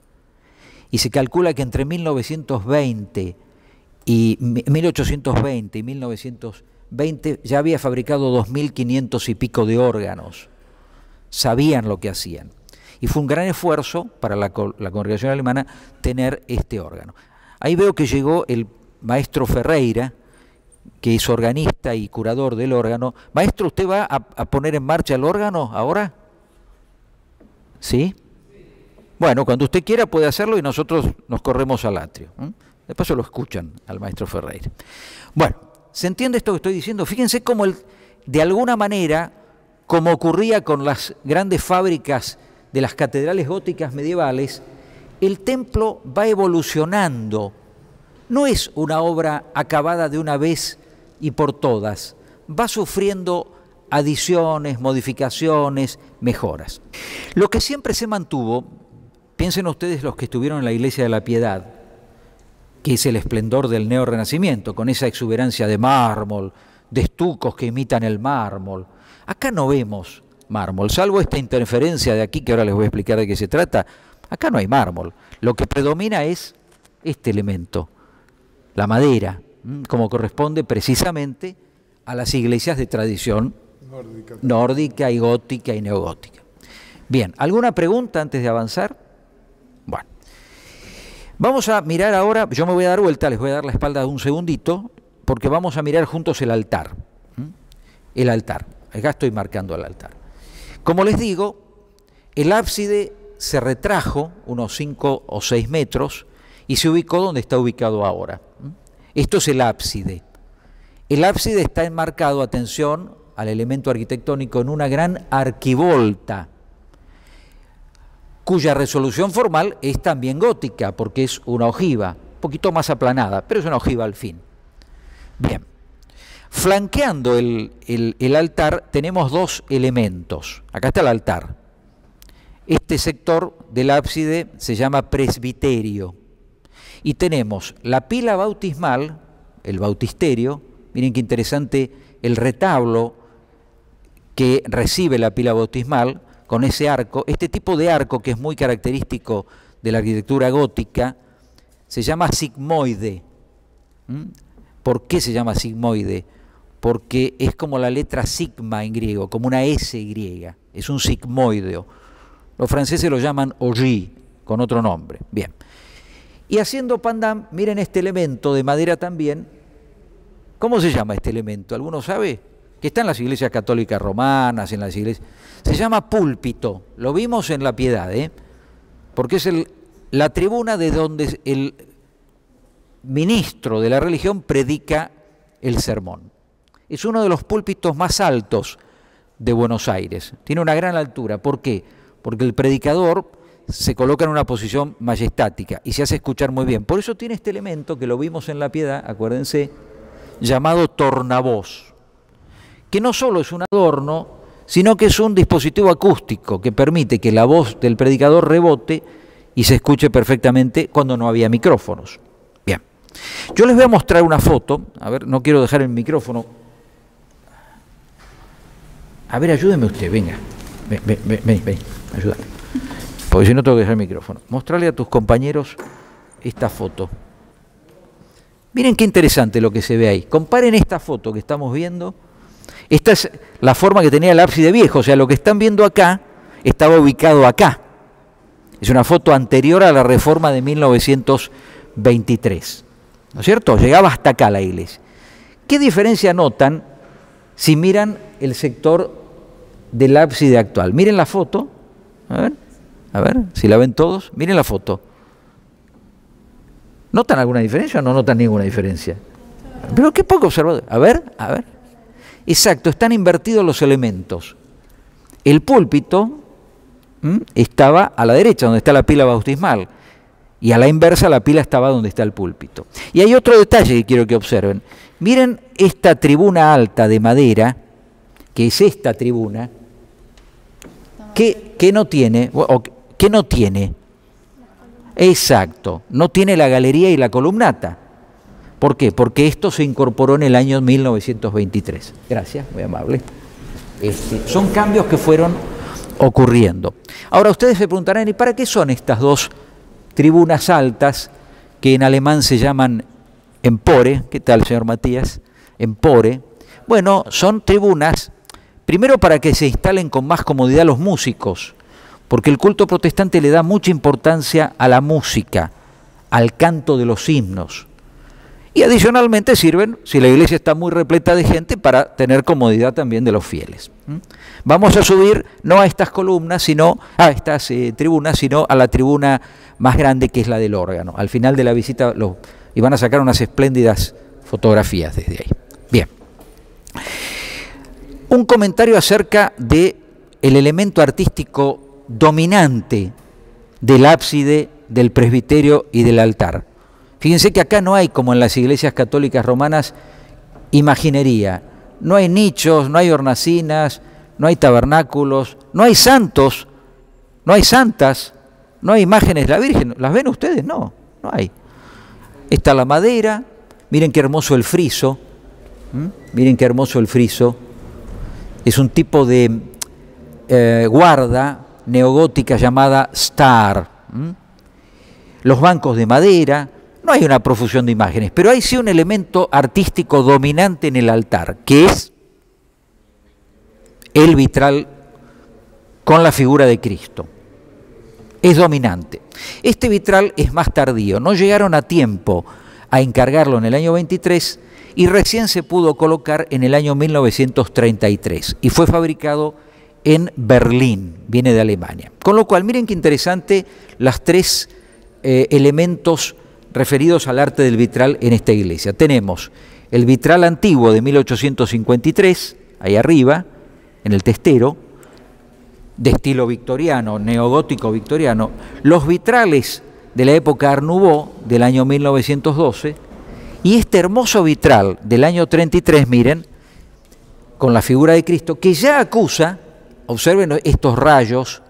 y se calcula que entre mil novecientos veinte y mil ochocientos veinte y mil novecientos veinte ya había fabricado dos mil quinientos y pico de órganos. Sabían lo que hacían. Y fue un gran esfuerzo para la, la congregación alemana tener este órgano. Ahí veo que llegó el maestro Ferreira, que es organista y curador del órgano. Maestro, ¿usted va a, a poner en marcha el órgano ahora? ¿Sí? Bueno, cuando usted quiera puede hacerlo y nosotros nos corremos al atrio. ¿eh? De paso lo escuchan al maestro Ferreira. Bueno, ¿se entiende esto que estoy diciendo? Fíjense cómo el, de alguna manera, como ocurría con las grandes fábricas de las catedrales góticas medievales, el templo va evolucionando. No es una obra acabada de una vez y por todas. Va sufriendo adiciones, modificaciones, mejoras. Lo que siempre se mantuvo, piensen ustedes los que estuvieron en la Iglesia de la Piedad, que es el esplendor del neorrenacimiento, con esa exuberancia de mármol, de estucos que imitan el mármol. Acá no vemos mármol, salvo esta interferencia de aquí, que ahora les voy a explicar de qué se trata. Acá no hay mármol. Lo que predomina es este elemento, la madera, como corresponde precisamente a las iglesias de tradición Nórdica. Nórdica y gótica y neogótica. Bien, ¿alguna pregunta antes de avanzar? Bueno, vamos a mirar ahora, yo me voy a dar vuelta, les voy a dar la espalda un segundito, porque vamos a mirar juntos el altar. ¿Mm? El altar, acá estoy marcando el altar. Como les digo, el ábside se retrajo unos cinco o seis metros y se ubicó donde está ubicado ahora. ¿Mm? Esto es el ábside. El ábside está enmarcado, atención al elemento arquitectónico, en una gran arquivolta, cuya resolución formal es también gótica, porque es una ojiva, un poquito más aplanada, pero es una ojiva al fin. Bien, flanqueando el, el, el altar tenemos dos elementos. Acá está el altar. Este sector del ábside se llama presbiterio. Y tenemos la pila bautismal, el bautisterio. Miren qué interesante el retablo que recibe la pila bautismal con ese arco. Este tipo de arco, que es muy característico de la arquitectura gótica, se llama sigmoide. ¿Mm? ¿Por qué se llama sigmoide? Porque es como la letra sigma en griego, como una S griega. Es un sigmoideo. Los franceses lo llaman ogive, con otro nombre. Bien. Y haciendo pandam, miren este elemento de madera también. ¿Cómo se llama este elemento? ¿Alguno sabe? Que está en las iglesias católicas romanas, en las iglesias... Se llama púlpito. Lo vimos en la Piedad, ¿eh? Porque es el, la tribuna de donde el ministro de la religión predica el sermón. Es uno de los púlpitos más altos de Buenos Aires. Tiene una gran altura. ¿Por qué? Porque el predicador se coloca en una posición majestática y se hace escuchar muy bien. Por eso tiene este elemento que lo vimos en la Piedad, acuérdense, llamado tornavoz, que no solo es un adorno, sino que es un dispositivo acústico que permite que la voz del predicador rebote y se escuche perfectamente cuando no había micrófonos. Bien, yo les voy a mostrar una foto. A ver, no quiero dejar el micrófono. A ver, ayúdeme usted, venga. Ven, ven, ven, ven, ven, ayúdame. Porque si no tengo que dejar el micrófono. Mostrarle a tus compañeros esta foto. Miren qué interesante lo que se ve ahí. Comparen esta foto que estamos viendo. Esta es la forma que tenía el ábside viejo. O sea, lo que están viendo acá estaba ubicado acá. Es una foto anterior a la reforma de mil novecientos veintitrés. ¿No es cierto? Llegaba hasta acá la iglesia. ¿Qué diferencia notan si miran el sector del ábside actual? Miren la foto. A ver. A ver, si la ven todos, miren la foto. ¿Notan alguna diferencia o no notan ninguna diferencia? Pero qué poco observador. A ver, a ver. Exacto, están invertidos los elementos. El púlpito ¿m? estaba a la derecha, donde está la pila bautismal, y a la inversa la pila estaba donde está el púlpito. Y hay otro detalle que quiero que observen. Miren esta tribuna alta de madera, que es esta tribuna, que, que no tiene... O, ¿Qué no tiene? Exacto, no tiene la galería y la columnata. ¿Por qué? Porque esto se incorporó en el año mil novecientos veintitrés. Gracias, muy amable. Este, son cambios que fueron ocurriendo. Ahora ustedes se preguntarán, ¿y para qué son estas dos tribunas altas que en alemán se llaman Empore? ¿Qué tal, señor Matías? Empore. Bueno, son tribunas, primero para que se instalen con más comodidad los músicos, porque el culto protestante le da mucha importancia a la música, al canto de los himnos. Y adicionalmente sirven, si la iglesia está muy repleta de gente, para tener comodidad también de los fieles. ¿Mm? Vamos a subir no a estas columnas, sino a estas eh, tribunas, sino a la tribuna más grande, que es la del órgano. Al final de la visita lo, y van a sacar unas espléndidas fotografías desde ahí. Bien. Un comentario acerca de el elemento artístico dominante del ábside, del presbiterio y del altar. Fíjense que acá no hay, como en las iglesias católicas romanas, imaginería. No hay nichos, no hay hornacinas, no hay tabernáculos, no hay santos, no hay santas, no hay imágenes de la Virgen. ¿Las ven ustedes? No, no hay. Está la madera, miren qué hermoso el friso, ¿Mm? miren qué hermoso el friso. Es un tipo de eh, guarda neogótica llamada star. ¿Mm? Los bancos de madera, no hay una profusión de imágenes, pero hay sí un elemento artístico dominante en el altar, que es el vitral con la figura de Cristo. Es dominante. Este vitral es más tardío, no llegaron a tiempo a encargarlo en el año veintitrés y recién se pudo colocar en el año mil novecientos treinta y tres y fue fabricado en Berlín, viene de Alemania. Con lo cual, miren qué interesante las tres eh, elementos referidos al arte del vitral en esta iglesia. Tenemos el vitral antiguo de mil ochocientos cincuenta y tres, ahí arriba, en el testero, de estilo victoriano, neogótico victoriano, los vitrales de la época Art Nouveau del año mil novecientos doce y este hermoso vitral del año treinta y tres, miren, con la figura de Cristo, que ya acusa, observen estos rayos,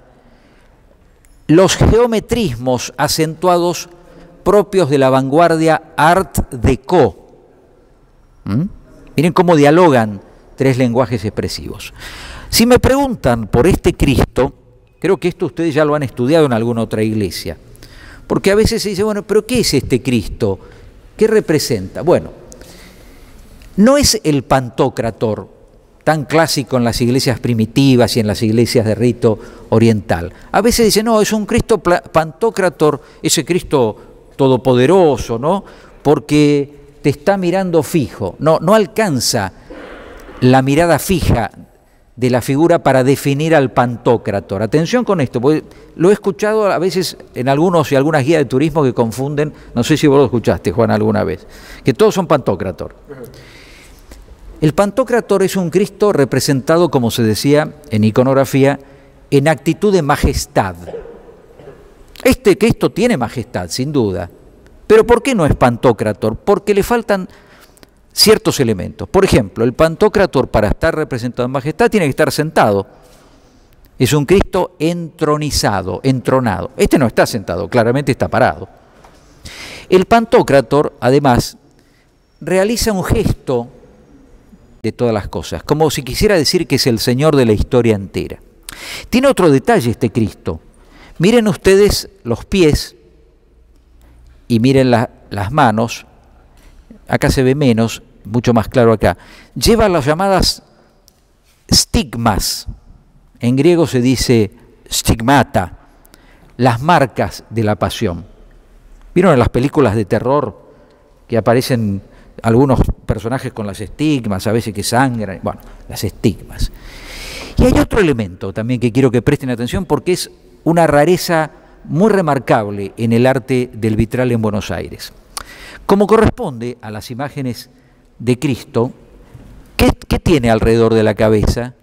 los geometrismos acentuados propios de la vanguardia Art Deco. ¿Mm? Miren cómo dialogan tres lenguajes expresivos. Si me preguntan por este Cristo, creo que esto ustedes ya lo han estudiado en alguna otra iglesia, porque a veces se dice, bueno, pero ¿qué es este Cristo? ¿Qué representa? Bueno, no es el Pantocrator, tan clásico en las iglesias primitivas y en las iglesias de rito oriental. A veces dicen, no, es un Cristo Pantocrator, ese Cristo todopoderoso, ¿no? Porque te está mirando fijo, no, no alcanza la mirada fija de la figura para definir al Pantocrator. Atención con esto, porque lo he escuchado a veces en algunos y algunas guías de turismo que confunden, no sé si vos lo escuchaste, Juan, alguna vez, que todos son Pantocrator. El Pantocrator es un Cristo representado, como se decía en iconografía, en actitud de majestad. Este Cristo tiene majestad, sin duda, pero ¿por qué no es Pantocrator? Porque le faltan ciertos elementos. Por ejemplo, el Pantocrator, para estar representado en majestad, tiene que estar sentado. Es un Cristo entronizado, entronado. Este no está sentado, claramente está parado. El Pantocrator, además, realiza un gesto de todas las cosas, como si quisiera decir que es el Señor de la historia entera. Tiene otro detalle este Cristo. Miren ustedes los pies y miren la, las manos. Acá se ve menos, mucho más claro acá. Lleva las llamadas stigmas. En griego se dice stigmata, las marcas de la pasión. ¿Vieron en las películas de terror que aparecen algunos personajes con las estigmas, a veces que sangran? Bueno, las estigmas. Y hay otro elemento también que quiero que presten atención porque es una rareza muy remarcable en el arte del vitral en Buenos Aires. Como corresponde a las imágenes de Cristo, ¿qué, qué tiene alrededor de la cabeza?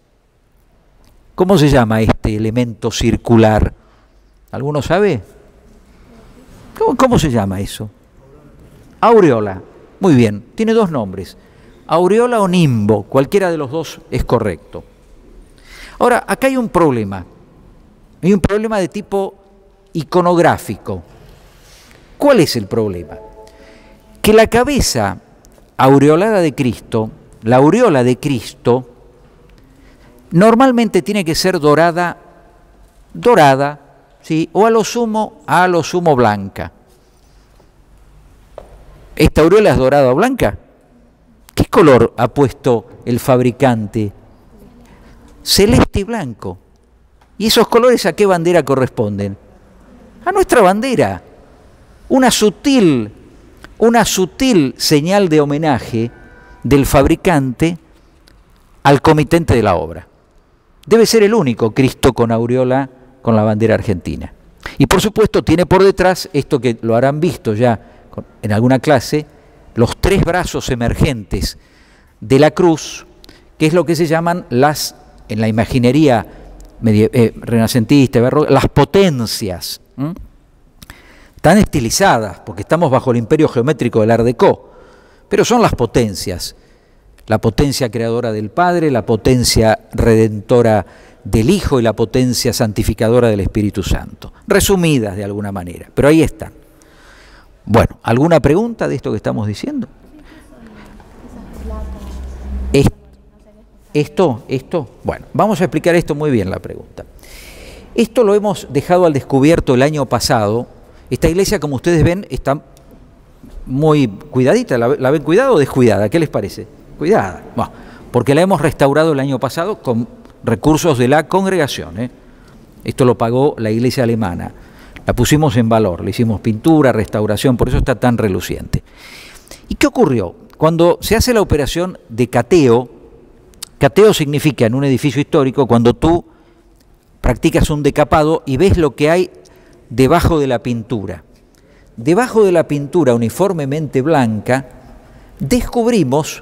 ¿Cómo se llama este elemento circular? ¿Alguno sabe? ¿Cómo, cómo se llama eso? Aureola. Muy bien, tiene dos nombres. Aureola o nimbo, cualquiera de los dos es correcto. Ahora, acá hay un problema. Hay un problema de tipo iconográfico. ¿Cuál es el problema? Que la cabeza aureolada de Cristo, la aureola de Cristo, normalmente tiene que ser dorada, dorada, ¿sí? O a lo sumo, a lo sumo blanca. ¿Esta aureola es dorada o blanca? ¿Qué color ha puesto el fabricante? Celeste y blanco. ¿Y esos colores a qué bandera corresponden? A nuestra bandera. Una sutil, una sutil señal de homenaje del fabricante al comitente de la obra. Debe ser el único Cristo con aureola con la bandera argentina. Y por supuesto tiene por detrás, esto que lo habrán visto ya en alguna clase, los tres brazos emergentes de la cruz, que es lo que se llaman las, en la imaginería medio, eh, renacentista, las potencias. ¿Mm? Tan estilizadas, porque estamos bajo el imperio geométrico del Art Deco, pero son las potencias. La potencia creadora del Padre, la potencia redentora del Hijo y la potencia santificadora del Espíritu Santo. Resumidas de alguna manera, pero ahí están. Bueno, ¿alguna pregunta de esto que estamos diciendo? Esto, esto, bueno, vamos a explicar esto muy bien la pregunta. Esto lo hemos dejado al descubierto el año pasado. Esta iglesia, como ustedes ven, está muy cuidadita. ¿La, la ven cuidada o descuidada? ¿Qué les parece? Cuidada. Bueno, porque la hemos restaurado el año pasado con recursos de la congregación, ¿eh? Esto lo pagó la iglesia alemana. La pusimos en valor, le hicimos pintura, restauración, por eso está tan reluciente. ¿Y qué ocurrió? Cuando se hace la operación de cateo, cateo significa en un edificio histórico cuando tú practicas un decapado y ves lo que hay debajo de la pintura. Debajo de la pintura uniformemente blanca, descubrimos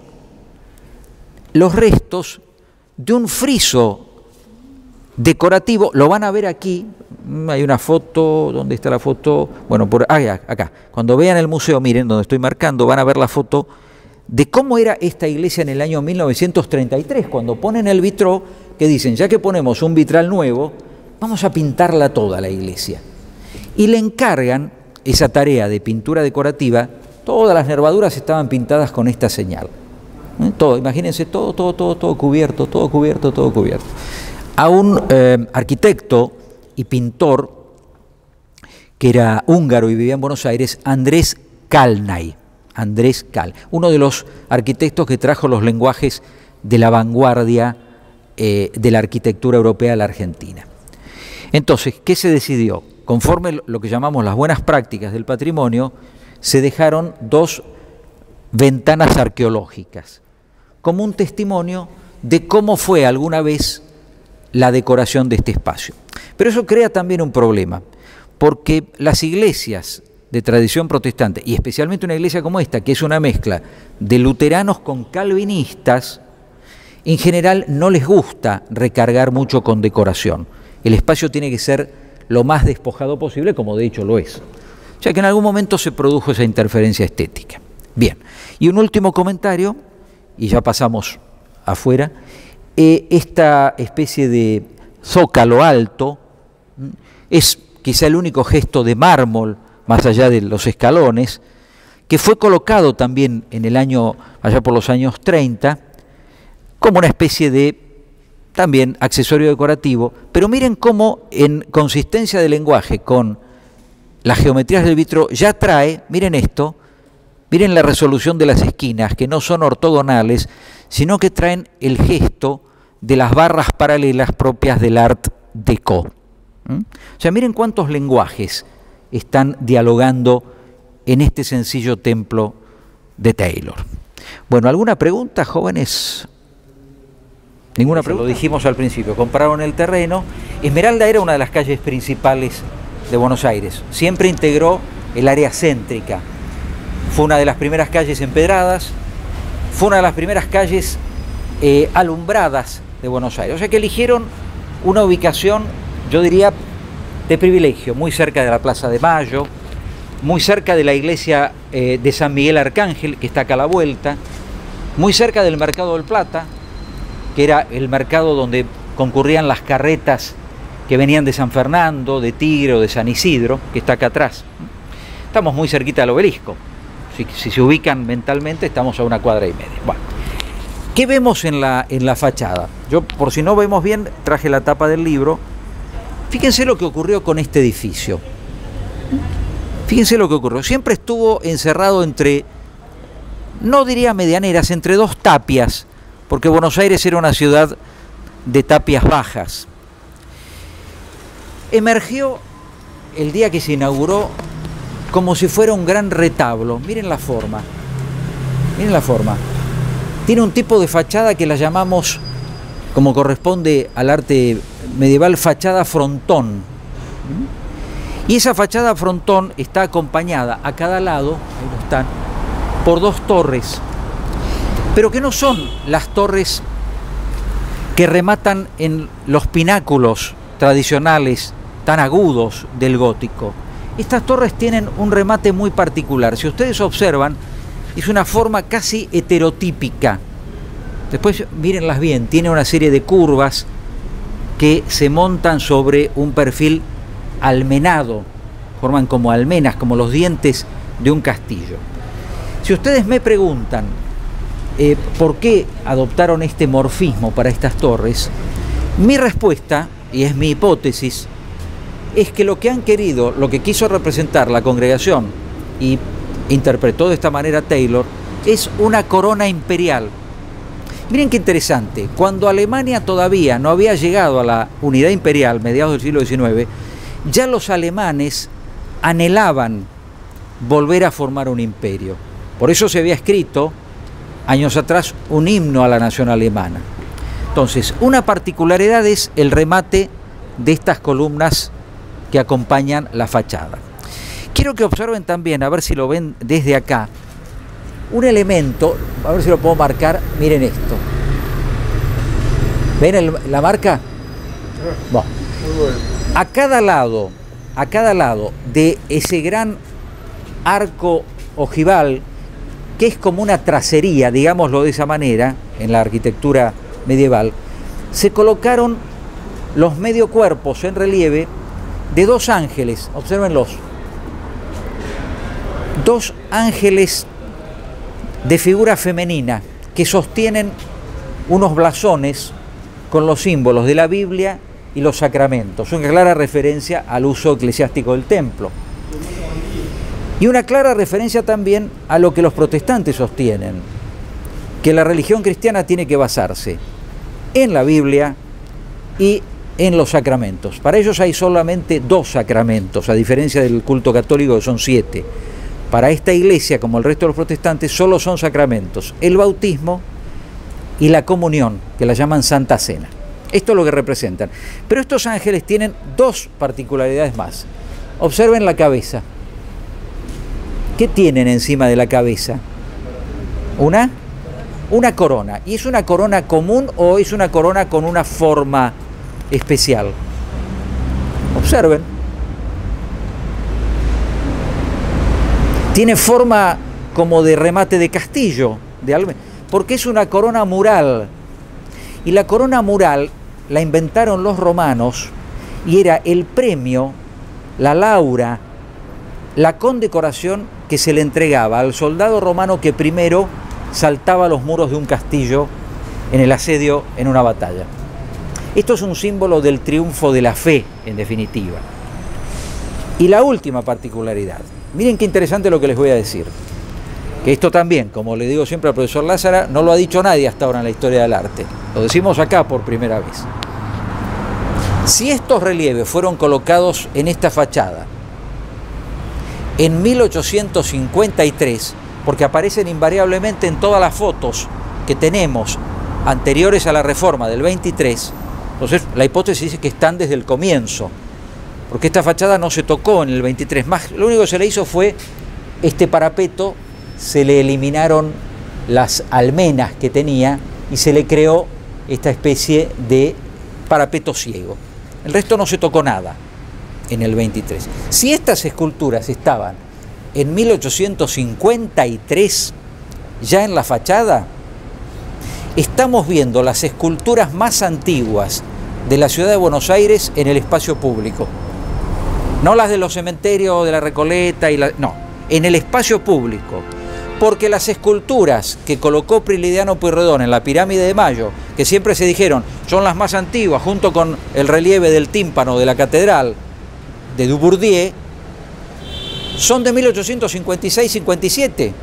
los restos de un friso decorativo. Lo van a ver aquí, hay una foto, ¿dónde está la foto? Bueno, por ah, acá. Cuando vean el museo, miren donde estoy marcando, van a ver la foto de cómo era esta iglesia en el año mil novecientos treinta y tres, cuando ponen el vitró, que dicen, ya que ponemos un vitral nuevo, vamos a pintarla toda la iglesia. Y le encargan esa tarea de pintura decorativa, todas las nervaduras estaban pintadas con esta señal. ¿Eh? Todo, imagínense, todo, todo, todo, todo cubierto, todo cubierto, todo cubierto. A un eh, arquitecto y pintor que era húngaro y vivía en Buenos Aires, Andrés Kalnay, Andrés Kal, uno de los arquitectos que trajo los lenguajes de la vanguardia eh, de la arquitectura europea a la Argentina. Entonces, ¿qué se decidió? Conforme lo que llamamos las buenas prácticas del patrimonio, se dejaron dos ventanas arqueológicas, como un testimonio de cómo fue alguna vez la decoración de este espacio. Pero eso crea también un problema, porque las iglesias de tradición protestante, y especialmente una iglesia como esta, que es una mezcla de luteranos con calvinistas, en general no les gusta recargar mucho con decoración. El espacio tiene que ser lo más despojado posible, como de hecho lo es. O sea que en algún momento se produjo esa interferencia estética. Bien, y un último comentario, y ya pasamos afuera. Eh, esta especie de zócalo alto es quizá el único gesto de mármol, más allá de los escalones, que fue colocado también en el año, allá por los años treinta, como una especie de también accesorio decorativo, pero miren cómo en consistencia de lenguaje con las geometrías del vitro ya trae, miren esto, miren la resolución de las esquinas, que no son ortogonales, sino que traen el gesto de las barras paralelas propias del Art Deco. ¿Mm? O sea, miren cuántos lenguajes están dialogando en este sencillo templo de Taylor. Bueno, ¿alguna pregunta, jóvenes? Ninguna pregunta. Lo dijimos al principio, compraron el terreno. Esmeralda era una de las calles principales de Buenos Aires. Siempre integró el área céntrica. Fue una de las primeras calles empedradas, fue una de las primeras calles eh, alumbradas de Buenos Aires. O sea que eligieron una ubicación, yo diría, de privilegio, muy cerca de la Plaza de Mayo, muy cerca de la iglesia eh, de San Miguel Arcángel, que está acá a la vuelta, muy cerca del Mercado del Plata, que era el mercado donde concurrían las carretas que venían de San Fernando, de Tigre o de San Isidro, que está acá atrás. Estamos muy cerquita del obelisco. Si, si se ubican mentalmente, estamos a una cuadra y media. Bueno, ¿qué vemos en la, en la fachada? Yo, por si no vemos bien, traje la tapa del libro. Fíjense lo que ocurrió con este edificio. Fíjense lo que ocurrió. Siempre estuvo encerrado entre, no diría medianeras, entre dos tapias, porque Buenos Aires era una ciudad de tapias bajas. Emergió el día que se inauguró como si fuera un gran retablo. Miren la forma, miren la forma. Tiene un tipo de fachada que la llamamos, como corresponde al arte medieval, fachada frontón. Y esa fachada frontón está acompañada a cada lado, ahí lo están, por dos torres, pero que no son las torres que rematan en los pináculos tradicionales tan agudos del gótico. Estas torres tienen un remate muy particular. Si ustedes observan, es una forma casi heterotípica. Después, mírenlas bien, tiene una serie de curvas que se montan sobre un perfil almenado, forman como almenas, como los dientes de un castillo. Si ustedes me preguntan eh, por qué adoptaron este morfismo para estas torres, mi respuesta, y es mi hipótesis, es que lo que han querido, lo que quiso representar la congregación y interpretó de esta manera Taylor, es una corona imperial. Miren qué interesante, cuando Alemania todavía no había llegado a la unidad imperial, mediados del siglo diecinueve, ya los alemanes anhelaban volver a formar un imperio. Por eso se había escrito, años atrás, un himno a la nación alemana. Entonces, una particularidad es el remate de estas columnas que acompañan la fachada. Quiero que observen también, a ver si lo ven desde acá, un elemento, a ver si lo puedo marcar, miren esto. ¿Ven el, la marca? Bueno, a cada lado, a cada lado de ese gran arco ojival, que es como una tracería, digámoslo de esa manera, en la arquitectura medieval, se colocaron los medio cuerpos en relieve de dos ángeles, obsérvenlos, dos ángeles de figura femenina que sostienen unos blasones con los símbolos de la Biblia y los sacramentos, una clara referencia al uso eclesiástico del templo. Y una clara referencia también a lo que los protestantes sostienen, que la religión cristiana tiene que basarse en la Biblia y en los sacramentos. Para ellos hay solamente dos sacramentos, a diferencia del culto católico que son siete. Para esta iglesia, como el resto de los protestantes, solo son sacramentos: el bautismo y la comunión, que la llaman Santa Cena. Esto es lo que representan. Pero estos ángeles tienen dos particularidades más. Observen la cabeza. ¿Qué tienen encima de la cabeza? ¿Una? Una corona. ¿Y es una corona común o es una corona con una forma especial? Observen. Tiene forma como de remate de castillo, de alme, porque es una corona mural. Y la corona mural la inventaron los romanos y era el premio, la laura, la condecoración que se le entregaba al soldado romano que primero saltaba los muros de un castillo en el asedio en una batalla. Esto es un símbolo del triunfo de la fe, en definitiva. Y la última particularidad, miren qué interesante lo que les voy a decir, que esto también, como le digo siempre al profesor Lázara, no lo ha dicho nadie hasta ahora en la historia del arte, lo decimos acá por primera vez. Si estos relieves fueron colocados en esta fachada en mil ochocientos cincuenta y tres, porque aparecen invariablemente en todas las fotos que tenemos anteriores a la reforma del veintitrés, entonces la hipótesis dice que están desde el comienzo, porque esta fachada no se tocó en el veintitrés, más lo único que se le hizo fue este parapeto, se le eliminaron las almenas que tenía y se le creó esta especie de parapeto ciego. El resto no se tocó nada en el veintitrés. Si estas esculturas estaban en mil ochocientos cincuenta y tres ya en la fachada, estamos viendo las esculturas más antiguas de la ciudad de Buenos Aires en el espacio público. No las de los cementerios de la Recoleta, y la, no, en el espacio público. Porque las esculturas que colocó Prilidiano Pueyrredón en la Pirámide de Mayo, que siempre se dijeron son las más antiguas, junto con el relieve del tímpano de la catedral de Dubourdieu, son de mil ochocientos cincuenta y seis cincuenta y siete,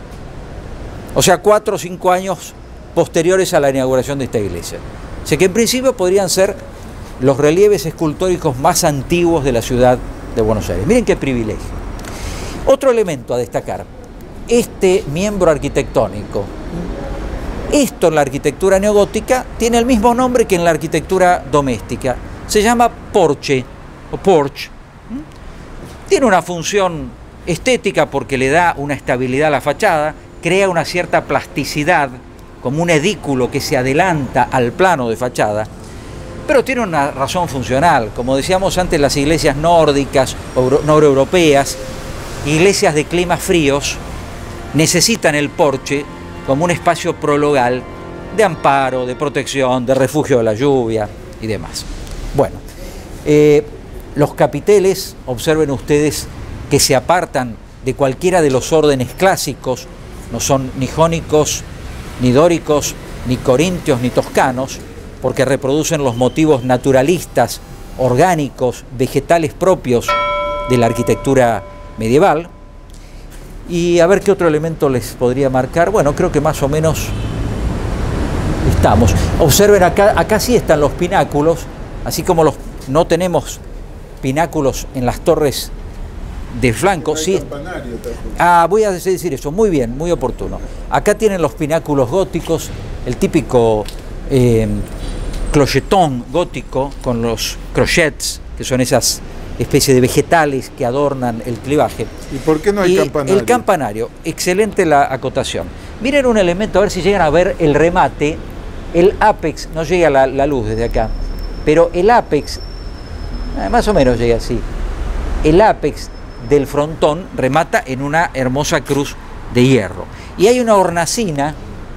o sea, cuatro o cinco años posteriores a la inauguración de esta iglesia. O sea que en principio podrían ser los relieves escultóricos más antiguos de la ciudad de Buenos Aires. Miren qué privilegio. Otro elemento a destacar, este miembro arquitectónico. Esto en la arquitectura neogótica tiene el mismo nombre que en la arquitectura doméstica. Se llama porche o porch. Tiene una función estética porque le da una estabilidad a la fachada, crea una cierta plasticidad, como un edículo que se adelanta al plano de fachada, pero tiene una razón funcional. Como decíamos antes, las iglesias nórdicas, noreuropeas, iglesias de climas fríos, necesitan el porche como un espacio prologal de amparo, de protección, de refugio de la lluvia y demás. Bueno, eh, los capiteles, observen ustedes que se apartan de cualquiera de los órdenes clásicos, no son ni jónicos, ni dóricos, ni corintios, ni toscanos, porque reproducen los motivos naturalistas, orgánicos, vegetales propios de la arquitectura medieval. Y a ver qué otro elemento les podría marcar. Bueno, creo que más o menos Estamos. Observen acá, acá sí están los pináculos, así como los no tenemos pináculos en las torres de flanco. Sí. Ah, voy a decir eso, muy bien, muy oportuno. Acá tienen los pináculos góticos, el típico eh, clochetón gótico con los crochets, que son esas especies de vegetales que adornan el clivaje. ¿Y por qué no hay y campanario? El campanario, excelente la acotación. Miren un elemento, a ver si llegan a ver el remate, el ápex, no llega la, la luz desde acá, pero el ápex, eh, más o menos llega así, el ápex del frontón remata en una hermosa cruz de hierro. Y hay una hornacina,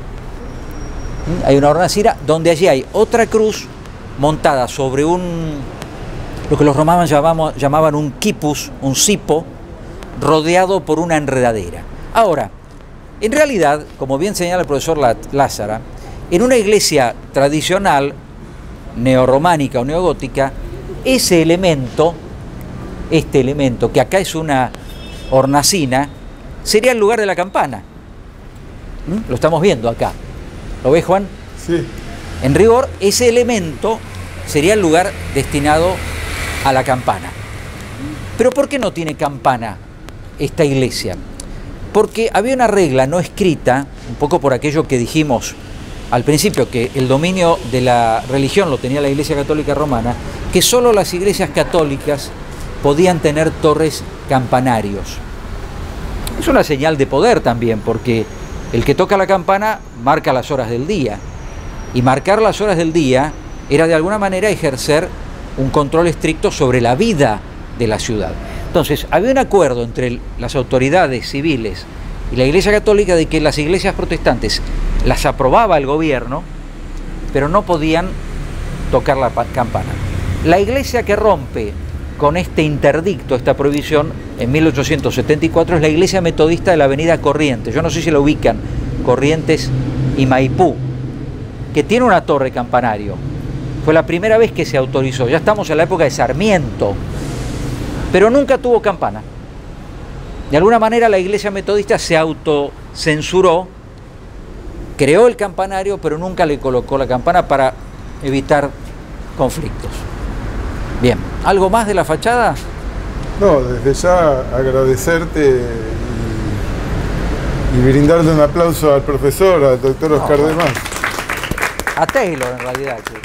hay una hornacina donde allí hay otra cruz montada sobre un, lo que los romanos llamaban, llamaban un quipus, un cipo, rodeado por una enredadera. Ahora, en realidad, como bien señala el profesor Lázara, en una iglesia tradicional, neorrománica o neogótica, ese elemento, este elemento, que acá es una hornacina, sería el lugar de la campana. ¿Mm? Lo estamos viendo acá. ¿Lo ves, Juan? Sí. En rigor, ese elemento sería el lugar destinado a la campana. Pero ¿por qué no tiene campana esta iglesia? Porque había una regla no escrita, un poco por aquello que dijimos al principio, que el dominio de la religión lo tenía la Iglesia Católica Romana, que solo las iglesias católicas podían tener torres campanarios. Es una señal de poder también, porque el que toca la campana marca las horas del día, y marcar las horas del día era de alguna manera ejercer un control estricto sobre la vida de la ciudad. Entonces, había un acuerdo entre las autoridades civiles y la Iglesia Católica de que las iglesias protestantes las aprobaba el gobierno, pero no podían tocar la campana. La iglesia que rompe con este interdicto, esta prohibición, en mil ochocientos setenta y cuatro es la iglesia metodista de la avenida Corrientes. Yo no sé si la ubican, Corrientes y Maipú, que tiene una torre campanario. Fue la primera vez que se autorizó, ya estamos en la época de Sarmiento, pero nunca tuvo campana. De alguna manera la iglesia metodista se autocensuró, creó el campanario, pero nunca le colocó la campana para evitar conflictos. Bien, ¿algo más de la fachada? No, desde ya agradecerte y, y brindarle un aplauso al profesor, al doctor Oscar No, Demás. A Taylor, en realidad. Sí.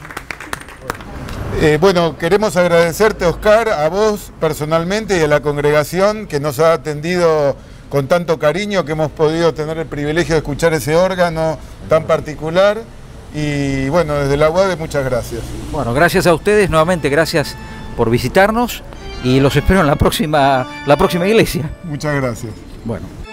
Eh, bueno, queremos agradecerte, Oscar, a vos personalmente y a la congregación que nos ha atendido con tanto cariño, que hemos podido tener el privilegio de escuchar ese órgano tan particular. Y bueno, desde la U A D E muchas gracias. Bueno, gracias a ustedes, nuevamente gracias por visitarnos y los espero en la próxima, la próxima iglesia. Muchas gracias. Bueno.